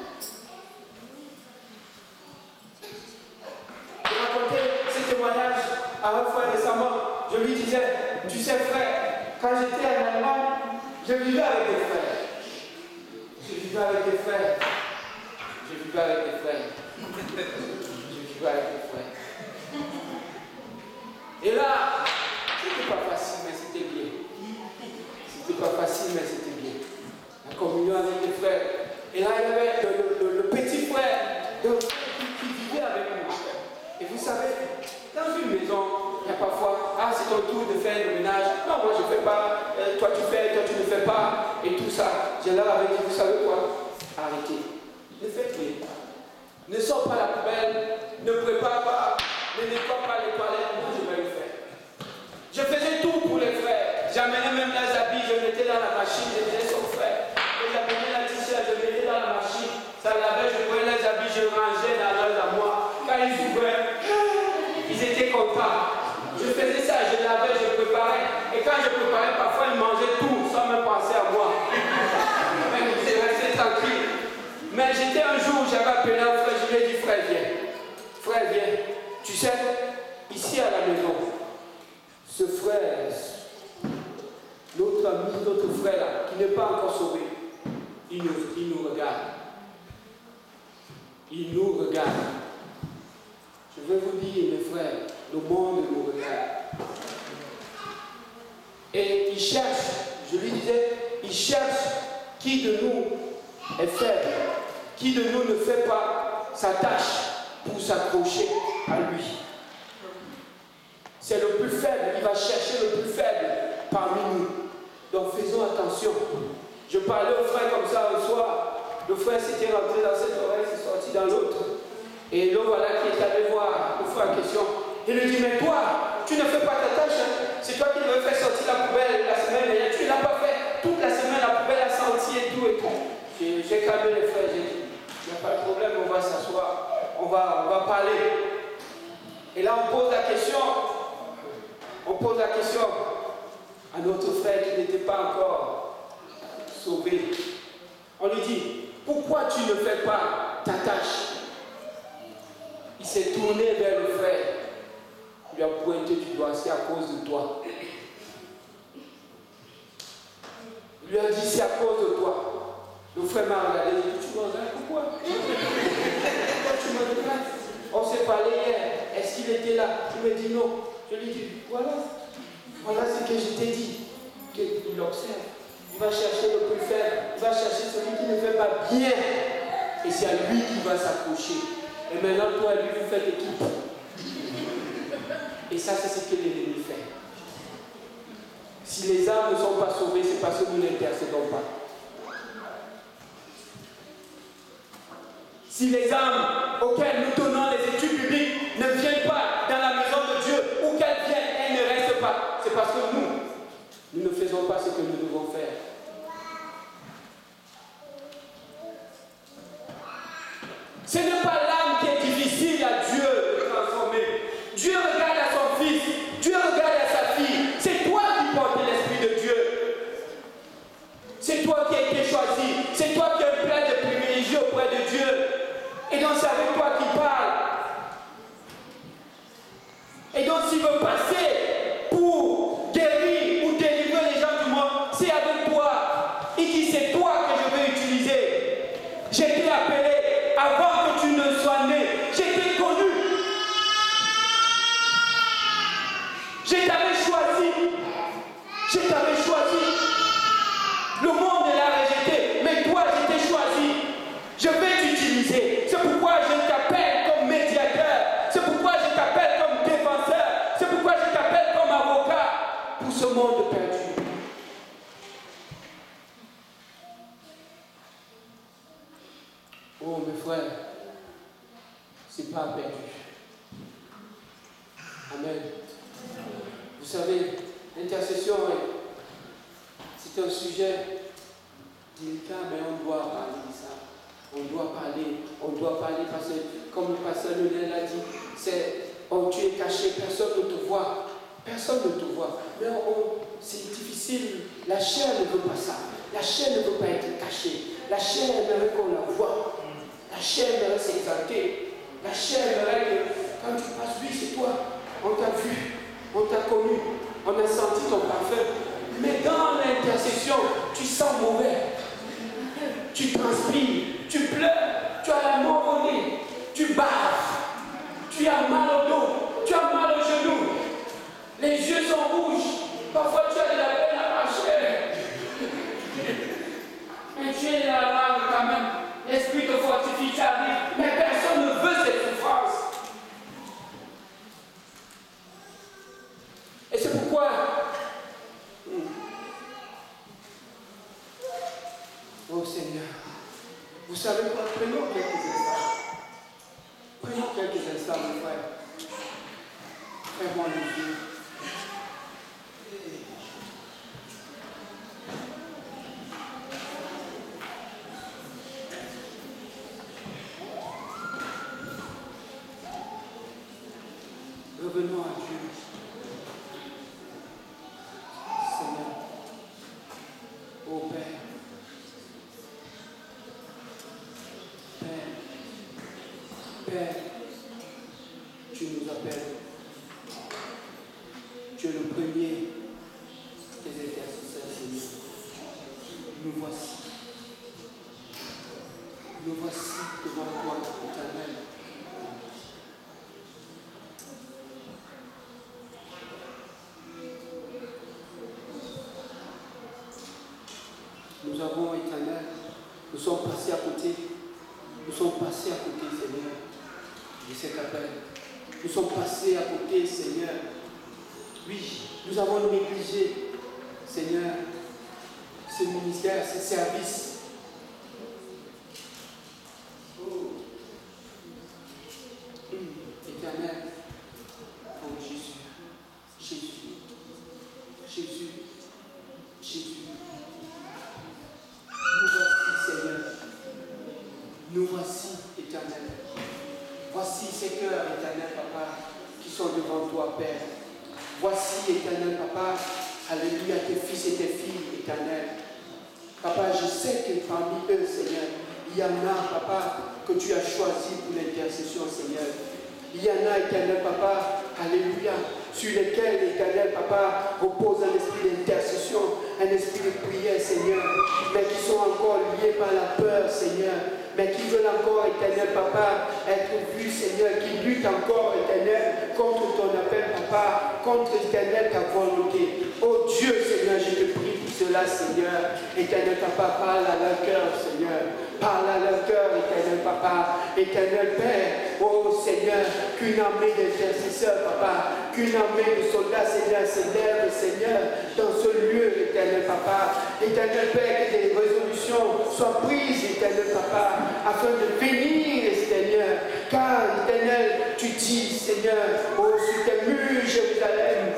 J'ai raconté ce témoignage à un frère récemment. Je lui disais, tu sais frère, quand j'étais en Allemagne, je vivais avec des frères. Je vivais avec des frères. Je vivais avec des frères. Je vivais avec des frères. Et là, c'était pas facile, mais c'était bien. C'était pas facile, mais c'était bien. La communion avec les frères. Et là, il y avait le, le, le petit frère de, qui, qui vivait avec nous. Et vous savez, dans une maison, il y a parfois, ah, c'est ton tour de faire le ménage. Non, moi je ne fais pas. Euh, toi tu fais, toi tu ne fais pas. Et tout ça. Je leur avais dit, vous savez quoi? Arrêtez. Ne faites rien. Ne sors pas la poubelle. Ne prépare pas. Ne nettoie pas les toilettes. Moi je vais le faire. Je faisais tout pour les frères. J'amenais même les habits, je mettais dans la machine, je mettais son frère. Et j'amenais la t-shirt, je mettais dans la machine. Ça lavait, je prenais les habits, je rangeais dans leurs armoires. Quand ils ouvraient, ils étaient contents. Je faisais ça, je lavais, je préparais. Et quand je préparais, parfois ils mangeaient tout sans même penser à moi. Mais ils étaient restés tranquilles. Mais j'étais un jour, j'avais appelé un frère, je lui ai dit, frère, viens. Frère, viens. Tu sais, ici à la maison, ce frère, notre ami, notre frère là, qui n'est pas encore sauvé, il nous, il nous regarde. Il nous regarde. Je vais vous dire, mes frères, le monde nous regarde. cherche, je lui disais, il cherche qui de nous est faible, qui de nous ne fait pas sa tâche pour s'accrocher à lui. C'est le plus faible, il va chercher le plus faible parmi nous. Donc faisons attention. Je parlais au frère comme ça un soir, le frère s'était rentré dans cette oreille, s'est sorti dans l'autre. Et donc voilà qui est allé voir le frère en question. Il lui dit, mais toi, tu ne fais pas ta tâche, hein? C'est toi qui devais faire sortir la poubelle la semaine dernière. Tu ne l'as pas fait. Toute la semaine, la poubelle a senti et tout et tout. J'ai calmé les frères, j'ai dit, il n'y a pas de problème, on va s'asseoir, on va, on va parler. Et là, on pose la question, on pose la question à notre frère qui n'était pas encore sauvé. On lui dit, pourquoi tu ne fais pas ta tâche? Il s'est tourné vers le frère. Il lui a pointé du doigt, c'est à cause de toi. Il lui a dit, c'est à cause de toi. Le frère m'a regardé, il a dit, tu me regardes pourquoi? Pourquoi tu me regardes? On s'est parlé hier, est-ce qu'il était là? Il me dit non. Je lui dis, voilà. Voilà ce que je t'ai dit. Qu'il observe. Il va chercher le plus faible. Il va chercher celui qui ne fait pas bien. Et c'est à lui qui va s'accrocher. Et maintenant, toi et lui, vous faites équipe. Et ça, c'est ce que l'ennemi fait. Si les âmes ne sont pas sauvées, c'est parce que nous n'intercédons pas. Si les âmes auxquelles nous donnons les études bibliques ne viennent pas dans la maison de Dieu, ou qu'elles viennent, elles ne restent pas, c'est parce que nous, nous ne faisons pas ce que nous devons faire. Ce n'est pas l'âme qui est difficile à Dieu de transformer. Dieu regarde à son fils, Dieu regarde à sa fille. C'est toi qui portes l'Esprit de Dieu. C'est toi qui as été choisi. C'est toi qui as un plan de privilégié auprès de Dieu. Et donc c'est avec toi qu'il parle. Et donc s'il veut passer pour guérir ou délivrer les gens du monde, c'est avec toi. Il dit, c'est toi que je vais utiliser. J'ai été appelé avant que tu ne sois né. J'étais connu. Je t'avais choisi. Je t'avais choisi. Le monde l'a rejeté, mais toi, je t'ai choisi. Je vais t'utiliser. C'est pourquoi je t'appelle comme médiateur. C'est pourquoi je t'appelle comme défenseur. C'est pourquoi je t'appelle comme avocat pour ce monde perdu. Oh mes frères, c'est pas perdu. Amen. Vous savez, l'intercession, c'est un sujet délicat, mais on doit parler de ça. On doit parler, on doit parler parce que, comme le pasteur Lionel l'a dit, c'est, oh, tu es caché, personne ne te voit. Personne ne te voit. Mais on, c'est difficile. La chair ne veut pas ça. La chair ne veut pas être cachée. La chair aimerait qu'on la voie. La chair aimerait s'exalter. La chair aimerait que quand tu passes, oui, c'est toi. On t'a vu, on t'a connu, on a senti ton parfum. Mais dans l'intercession, tu sens mauvais. Tu transpires, tu pleures, tu as la mort au nez, tu baves, tu as mal au dos, tu as mal au genou. Les yeux sont rouges. Parfois tu as de la peine à marcher. Mais tu es là, là quand même. L'esprit te fortifie, tu arrives. Mais personne ne veut cette souffrance. Et c'est pourquoi. Oh Seigneur, vous savez quoi? Prenons quelques instants. Prenons quelques instants, mon frère. Fermons les yeux. Revenons à Dieu. Seigneur, ô Père, Père, Père, tu nous appelles. Tu es le premier des intercesseurs, Seigneur. Nous voici. Nous voici devant toi, Éternel. nous avons, Éternel, nous sommes passés à côté. Nous sommes passés à côté, Seigneur, de cet appel. Nous sommes passés à côté, Seigneur. Oui, nous avons négligé, Seigneur, ce ministère, ce service. Oh. Éternel, oh Jésus, Jésus, Jésus, Jésus. Nous voici, Seigneur. Nous voici, Éternel. Voici ces cœurs, Éternel, Papa, qui sont devant toi, Père. Voici, Éternel, Papa, alléluia, tes fils et tes filles, Éternel. Papa, je sais que parmi eux, Seigneur, il y en a, Papa, que tu as choisi pour l'intercession, Seigneur. Il y en a, Éternel, Papa, alléluia, sur lesquels, Éternel, Papa, repose un esprit d'intercession, un esprit de prière, Seigneur, mais qui sont encore liés par la peur, Seigneur, mais qui veulent encore, Éternel, Papa, être vus, Seigneur, qui luttent encore, Éternel, contre ton appel, Papa, contre, Éternel, ta volonté. Oh Dieu, Seigneur, je te prie pour cela, Seigneur. Éternel, Papa, parle à leur cœur, Seigneur. Parle à leur cœur, Éternel, Papa. Éternel, Père, oh Seigneur, qu'une armée d'intercesseurs, Papa, qu'une armée de soldats, Seigneur, s'élève, Seigneur, dans ce lieu, Éternel, Papa. Éternel, Père, que des résolutions soient prises, Éternel, Papa, afin de venir, Seigneur. Car, Éternel, tu dis, Seigneur, oh, sur tes murs, Jérusalem,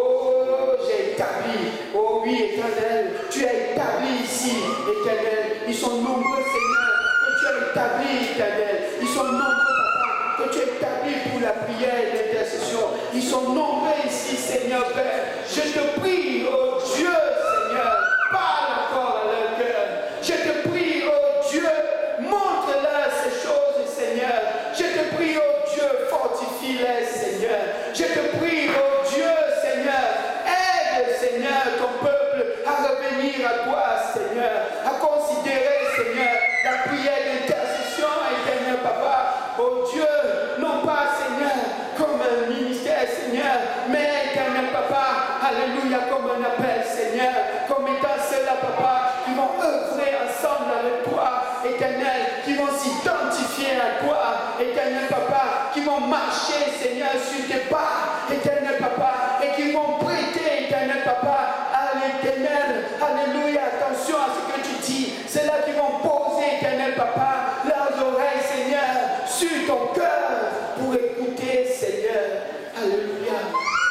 oh, j'ai établi, oh oui, Éternel, tu as établi ici, Éternel, ils sont nombreux, Seigneur, que tu as établi, Éternel, ils sont nombreux, Papa, que tu as établi pour la prière et l'intercession, ils sont nombreux ici, Seigneur, Père, je te prie, oh Dieu, Seigneur, parle encore à leur cœur, je te prie, oh Dieu, montre-leur ces choses, Seigneur, je te prie, oh Dieu, fortifie-les, Seigneur, je te prie, oh Dieu, Seigneur, aide, Seigneur, ton peuple à revenir à toi, Seigneur, à considérer, Seigneur, la prière d'intercession, Éternel, Papa, oh Dieu, non pas, Seigneur, comme un ministère, Seigneur, mais, Éternel, Papa, alléluia, comme un appel, Seigneur, comme étant ceux-là, Papa, qui vont œuvrer ensemble avec toi, Éternel, qui vont s'identifier à toi, Éternel, Papa, qui vont marcher, Seigneur, sur tes pas, Éternel, Papa, et qui vont prêter, Éternel, Papa, à l'Éternel, alléluia, attention à ce que tu dis, c'est là qu'ils vont poser, Éternel, Papa, leurs oreilles, Seigneur, sur ton cœur, pour écouter, Seigneur, alléluia,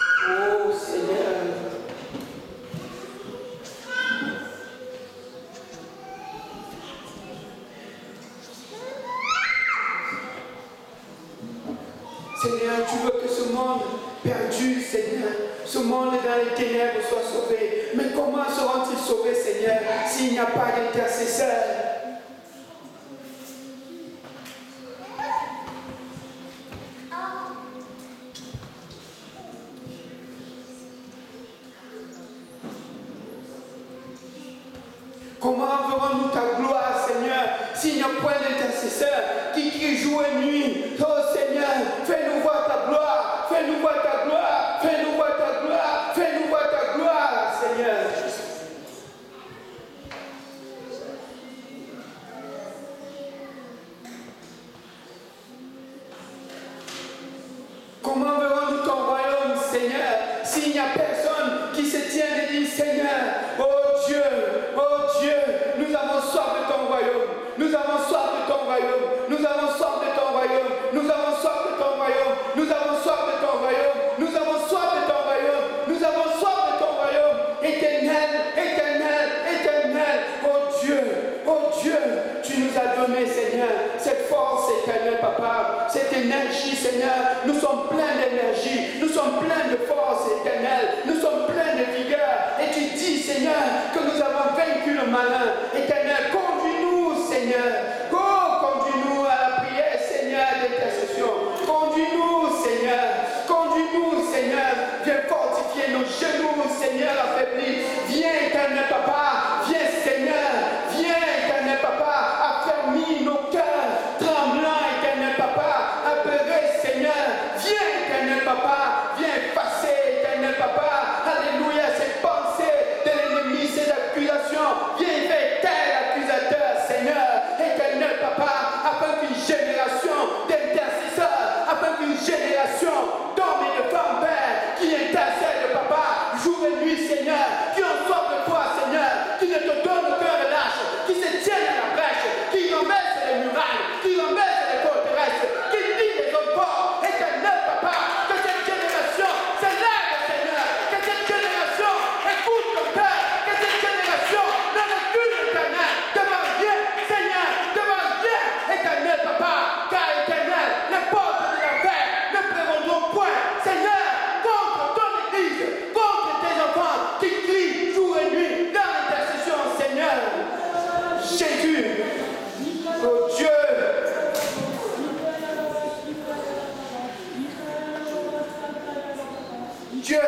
oh Seigneur. Seigneur, tu veux que ce monde perdu, Seigneur, ce monde dans les ténèbres soit sauvé. Mais comment seront-ils sauvés, Seigneur, s'il n'y a pas d'intercesseur? Comment verrons-nous ta gloire, Seigneur, s'il n'y a point d'intercesseur qui crie jour et nuit? Oh Seigneur, fais-nous voir ta gloire, fais-nous voir ta gloire, fais-nous voir ta gloire, fais-nous voir ta gloire, Seigneur. Comment verrons-nous ton royaume, Seigneur, s'il n'y a personne qui se tient et dit, Seigneur, oh Dieu, oh Dieu, nous avons soif de ton royaume, nous avons soif de ton royaume, nous avons soif de ton royaume, nous avons soif de ton royaume, nous avons soif de ton royaume, nous avons soif de ton royaume, nous avons soif de ton royaume, éternel, éternel, éternel, oh Dieu, oh Dieu, tu nous as donné, Seigneur, cette force, éternel, Papa, cette énergie, Seigneur, nous sommes pleins d'énergie, nous sommes pleins de force, éternel, nous sommes pleins de vigueur, et tu dis, Seigneur, que nous avons vaincu le malin, éternel, conduis-nous, Seigneur, oh, conduis-nous à la prière, Seigneur, d'intercession, conduis-nous, Seigneur, conduis-nous, Seigneur, viens fortifier nos genoux, Seigneur, affaiblis, viens, éternel, Papa, viens, Seigneur, viens, éternel, Papa, affermis nos cœurs, tremblants, éternel, Papa, apeurés, Seigneur, viens, éternel, Papa, viens effacer Dieu.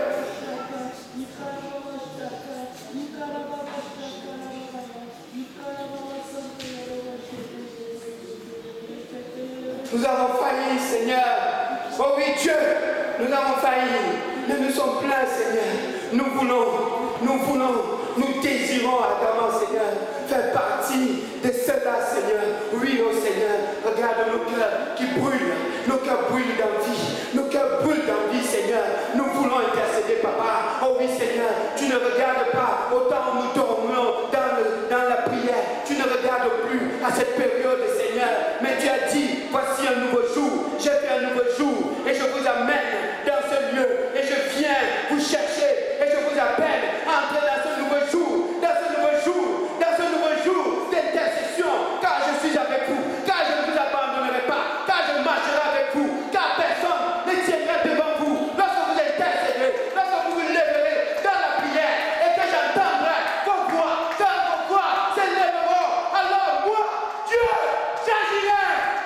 Nous avons failli, Seigneur. Oh oui, Dieu, nous avons failli. Mais nous sommes pleins, Seigneur. Nous voulons, nous voulons, nous désirons ardemment, Seigneur, faire partie de ceux-là, Seigneur. Oui, oh Seigneur, regarde nos cœurs qui brûlent. Nos cœurs brûlent d'envie. Nos cœurs brûlent d'envie, Seigneur. Nous voulons intercéder, Papa. Oh oui, Seigneur, tu ne regardes pas autant nous dormons dans, le, dans la prière. Tu ne regardes plus à cette période, Seigneur. Mais tu as dit, voici un nouveau jour. J'ai fait un nouveau jour et je vous amène dans ce lieu. Et je viens vous chercher et je vous appelle à entrer dans ce nouveau jour. Dans ce nouveau jour. Dans ce nouveau jour d'intercession. Car je suis avec vous. Car je ne vous abandonnerai pas. Car je marcherai avec vous. Car personne ne tiendra devant vous. Lorsque vous intercédez, lorsque vous vous lèverez dans la prière et que j'entendrai vos voix, quand vos voix s'élèveront, alors moi, Dieu, j'agirai.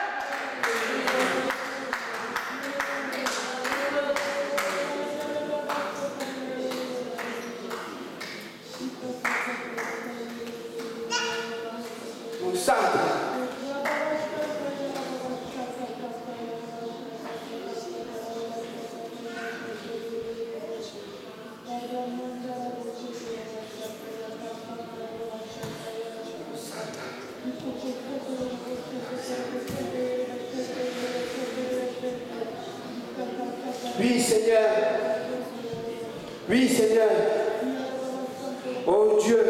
Mon centre. Oui, Seigneur. Oui, Seigneur. Oh Dieu.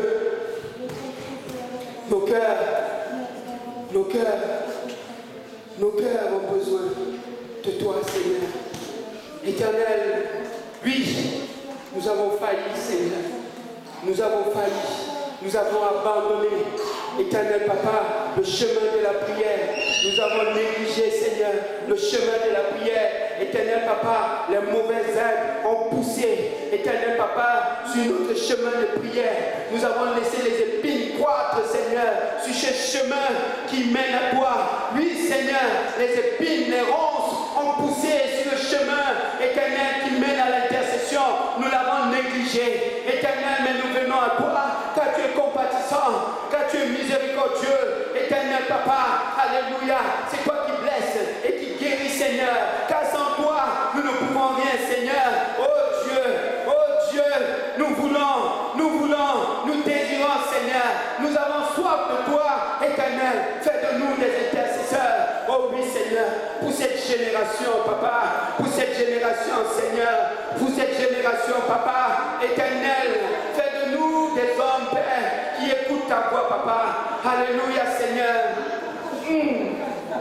Nos cœurs, nos cœurs, nos cœurs ont besoin de toi, Seigneur. Éternel, oui, nous avons failli, Seigneur. Nous avons failli. Nous avons abandonné, Éternel Papa, le chemin de la prière. Nous avons négligé, Seigneur, le chemin de la prière. Éternel Papa, les mauvaises herbes ont poussé, Éternel Papa, sur notre chemin de prière. Nous avons laissé les épines croître, Seigneur, sur ce chemin qui mène à toi. Oui, Seigneur, les épines, les ronces ont poussé sur le chemin, Éternel, qui mène à l'intercession. Nous l'avons négligé. Éternel, mais nous venons à toi, car tu es compatissant, car tu es miséricordieux. Éternel Papa, alléluia, c'est toi qui blesses et qui guéris, Seigneur, car sans toi, nous ne pouvons rien, Seigneur. Oh Dieu, oh Dieu, nous voulons, nous voulons, nous désirons, Seigneur. Nous avons soif de toi, Éternel. Fais de nous des intercesseurs. Oh oui, Seigneur, pour cette génération, Papa, pour cette génération, Seigneur, pour cette génération, Papa, Éternel, fais de nous des hommes, Père, qui écoutent ta voix, Papa. Alléluia, Seigneur. Mmh.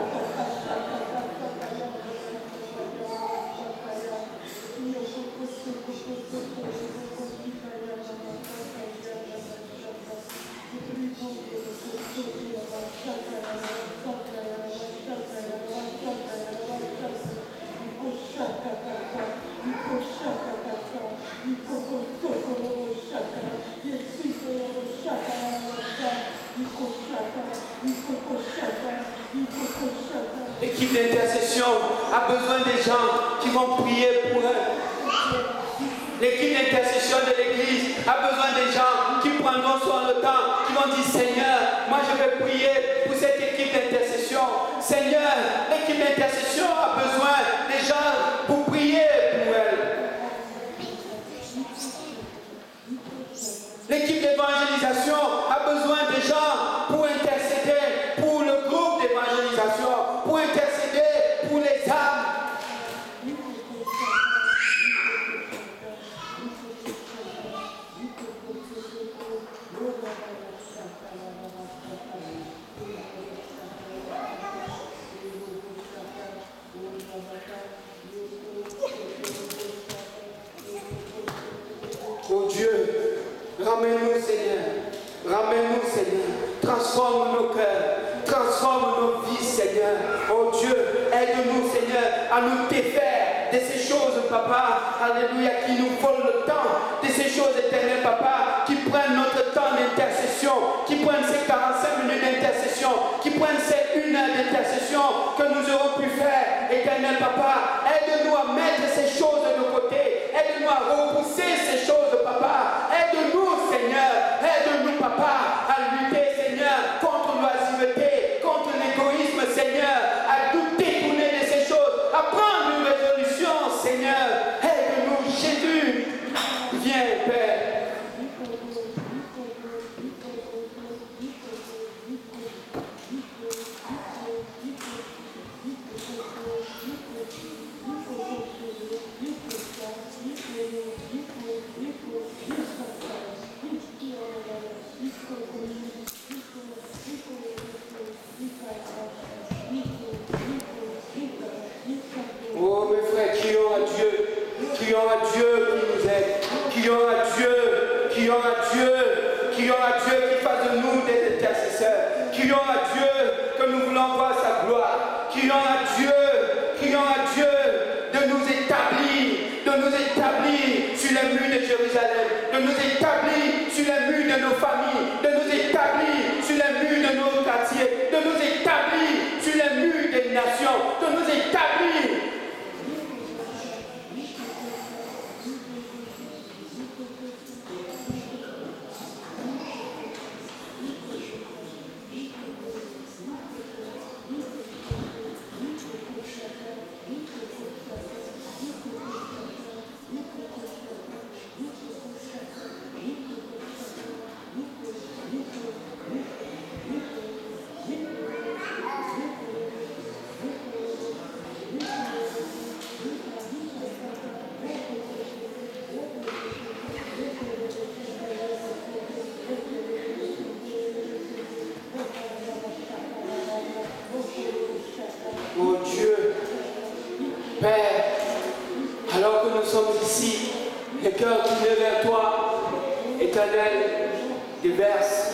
L'équipe d'intercession a besoin des gens qui vont prier pour eux. L'équipe d'intercession de l'église a besoin des gens qui prendront soin le temps, qui vont dire Seigneur, moi je vais prier pour cette équipe d'intercession. Seigneur, l'équipe d'intercession a besoin des gens pour prier pour elle. L'équipe d'évangélisation a besoin des gens pour intercéder pour le groupe d'évangélisation, pour intercéder pour les âmes. Oh Dieu, ramène-nous, Seigneur. Ramène-nous, Seigneur. Transforme nos cœurs. Transforme nos vies, Seigneur. Oh Dieu, aide-nous, Seigneur, à nous défaire de ces choses, Papa. Alléluia, qui nous volent le temps. De ces choses éternelles, Papa, qui prennent notre temps d'intercession. Qui prennent ces quarante-cinq minutes d'intercession. Qui prennent ces une heure d'intercession que nous aurons pu faire. Éternel, Papa, aide-nous à mettre ces choses de côté. Aide à repousser ces choses, papa. Aide-nous, Seigneur. Aide-nous, papa, à lutter, Seigneur, contre l'oisiveté, contre l'égoïsme, Seigneur, à nous détourner de ces choses, à prendre une résolution, Seigneur. Aide-nous, Jésus. Viens, Père. Oh mes frères, crions à Dieu, crions à Dieu qui nous aide, crions à Dieu, crions à Dieu, crions à Dieu qui fasse de nous des intercesseurs, crions à Dieu que nous voulons voir sa gloire, crions à Dieu, crions à Dieu de nous établir, de nous établir sur les murs de Jérusalem, de nous établir sur les murs de nos familles, de nous établir sur les murs de nos quartiers, de nous établir sur les murs des nations, de nous établir. Oh Dieu, Père, alors que nous sommes ici, les cœurs tournés vers toi, Éternel, déverse,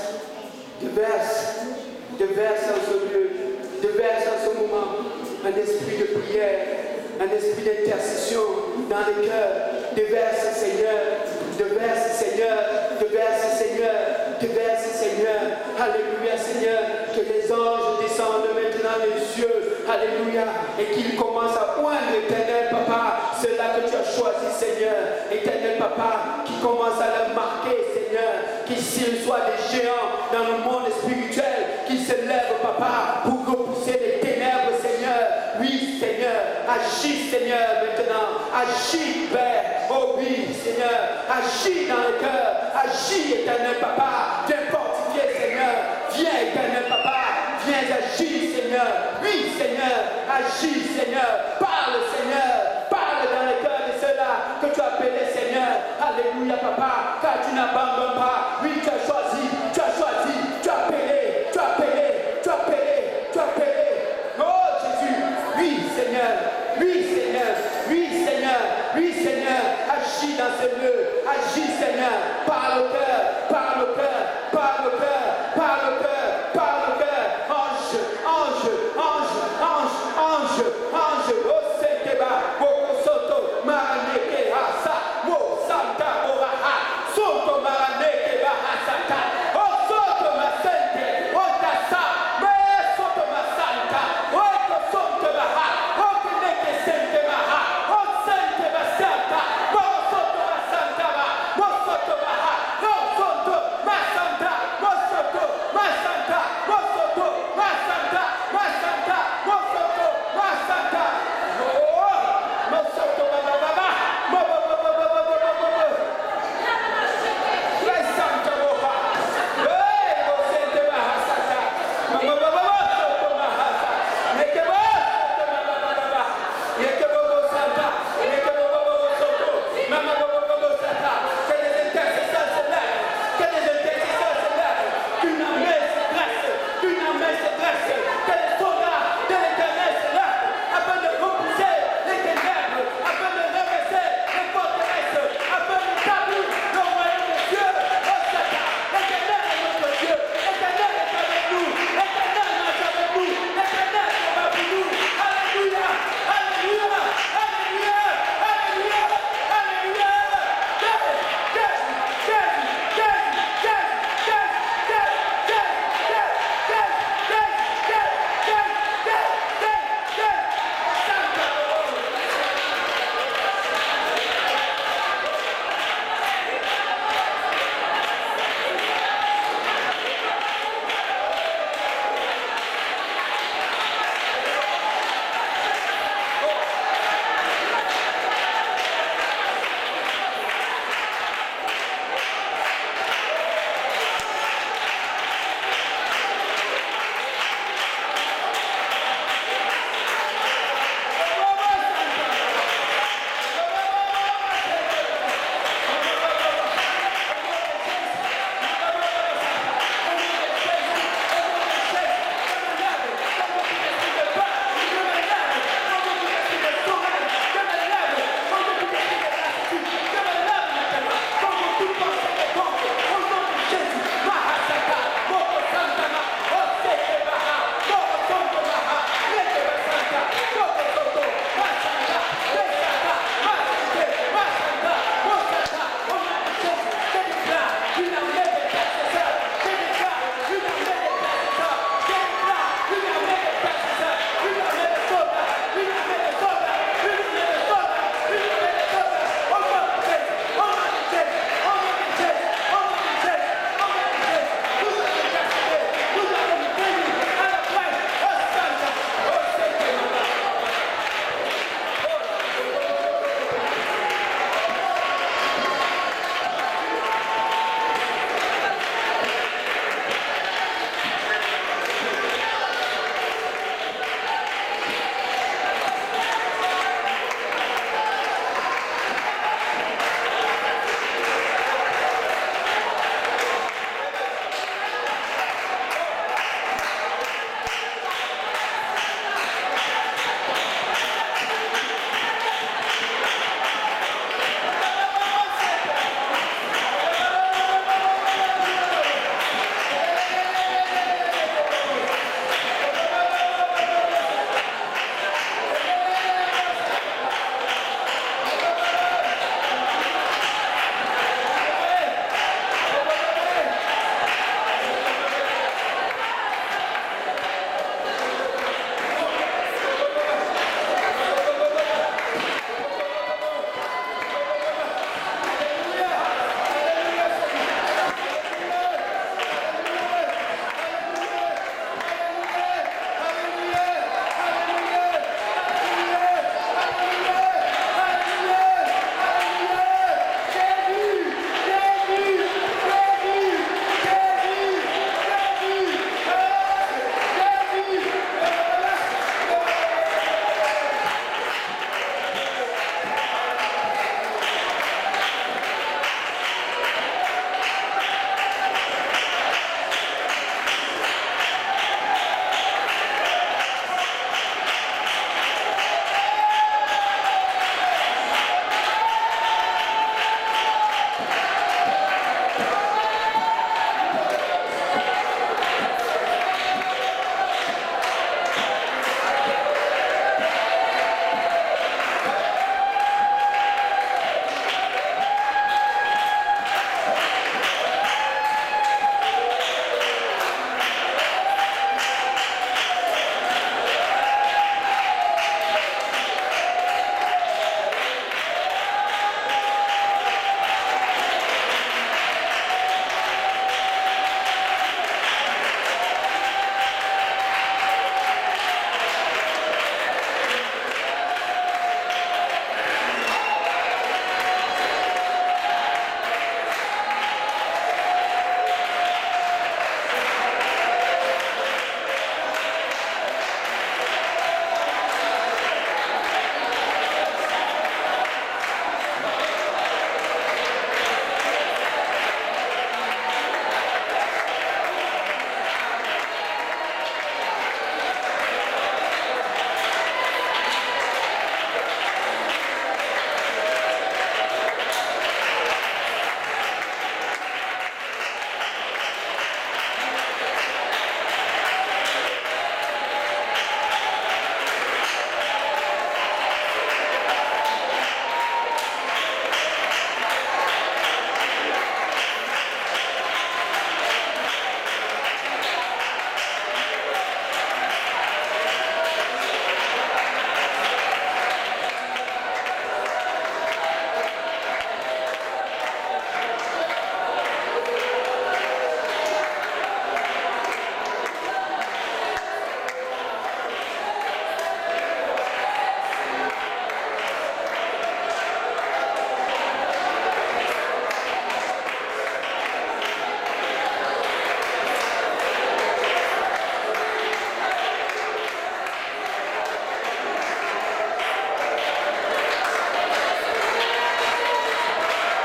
déverse, déverse en ce lieu, déverse en ce moment un esprit de prière, un esprit d'intercession dans les cœurs, déverse Seigneur, déverse Seigneur, déverse Seigneur, déverse Seigneur, alléluia Seigneur, que les anges descendent maintenant les cieux, alléluia, et qu'ils commencent à poindre, éternel Papa, ceux-là que tu as choisi Seigneur, éternel Papa, qui commence à leur marquer Seigneur, qu'ils soient des géants dans le monde spirituel, qu'ils se lèvent Papa, pour repousser les ténèbres Seigneur, oui Seigneur, agis Seigneur maintenant, agis Père, oh oui Seigneur, agis dans le cœur, agis éternel Papa, viens fortifier Seigneur, viens éternel Papa, viens agir Seigneur, oui Seigneur, agis Seigneur, parle Seigneur, parle dans le cœur de ceux-là que tu as appelés Seigneur, alléluia Papa, car tu n'abandonnes pas, oui tu as choisi, tu as choisi, tu as appelé, tu as appelé, tu as appelé, tu as appelé, oh Jésus, oui Seigneur, oui Seigneur, oui Seigneur, oui Seigneur, agis dans ce lieu, agis Seigneur, parle au cœur,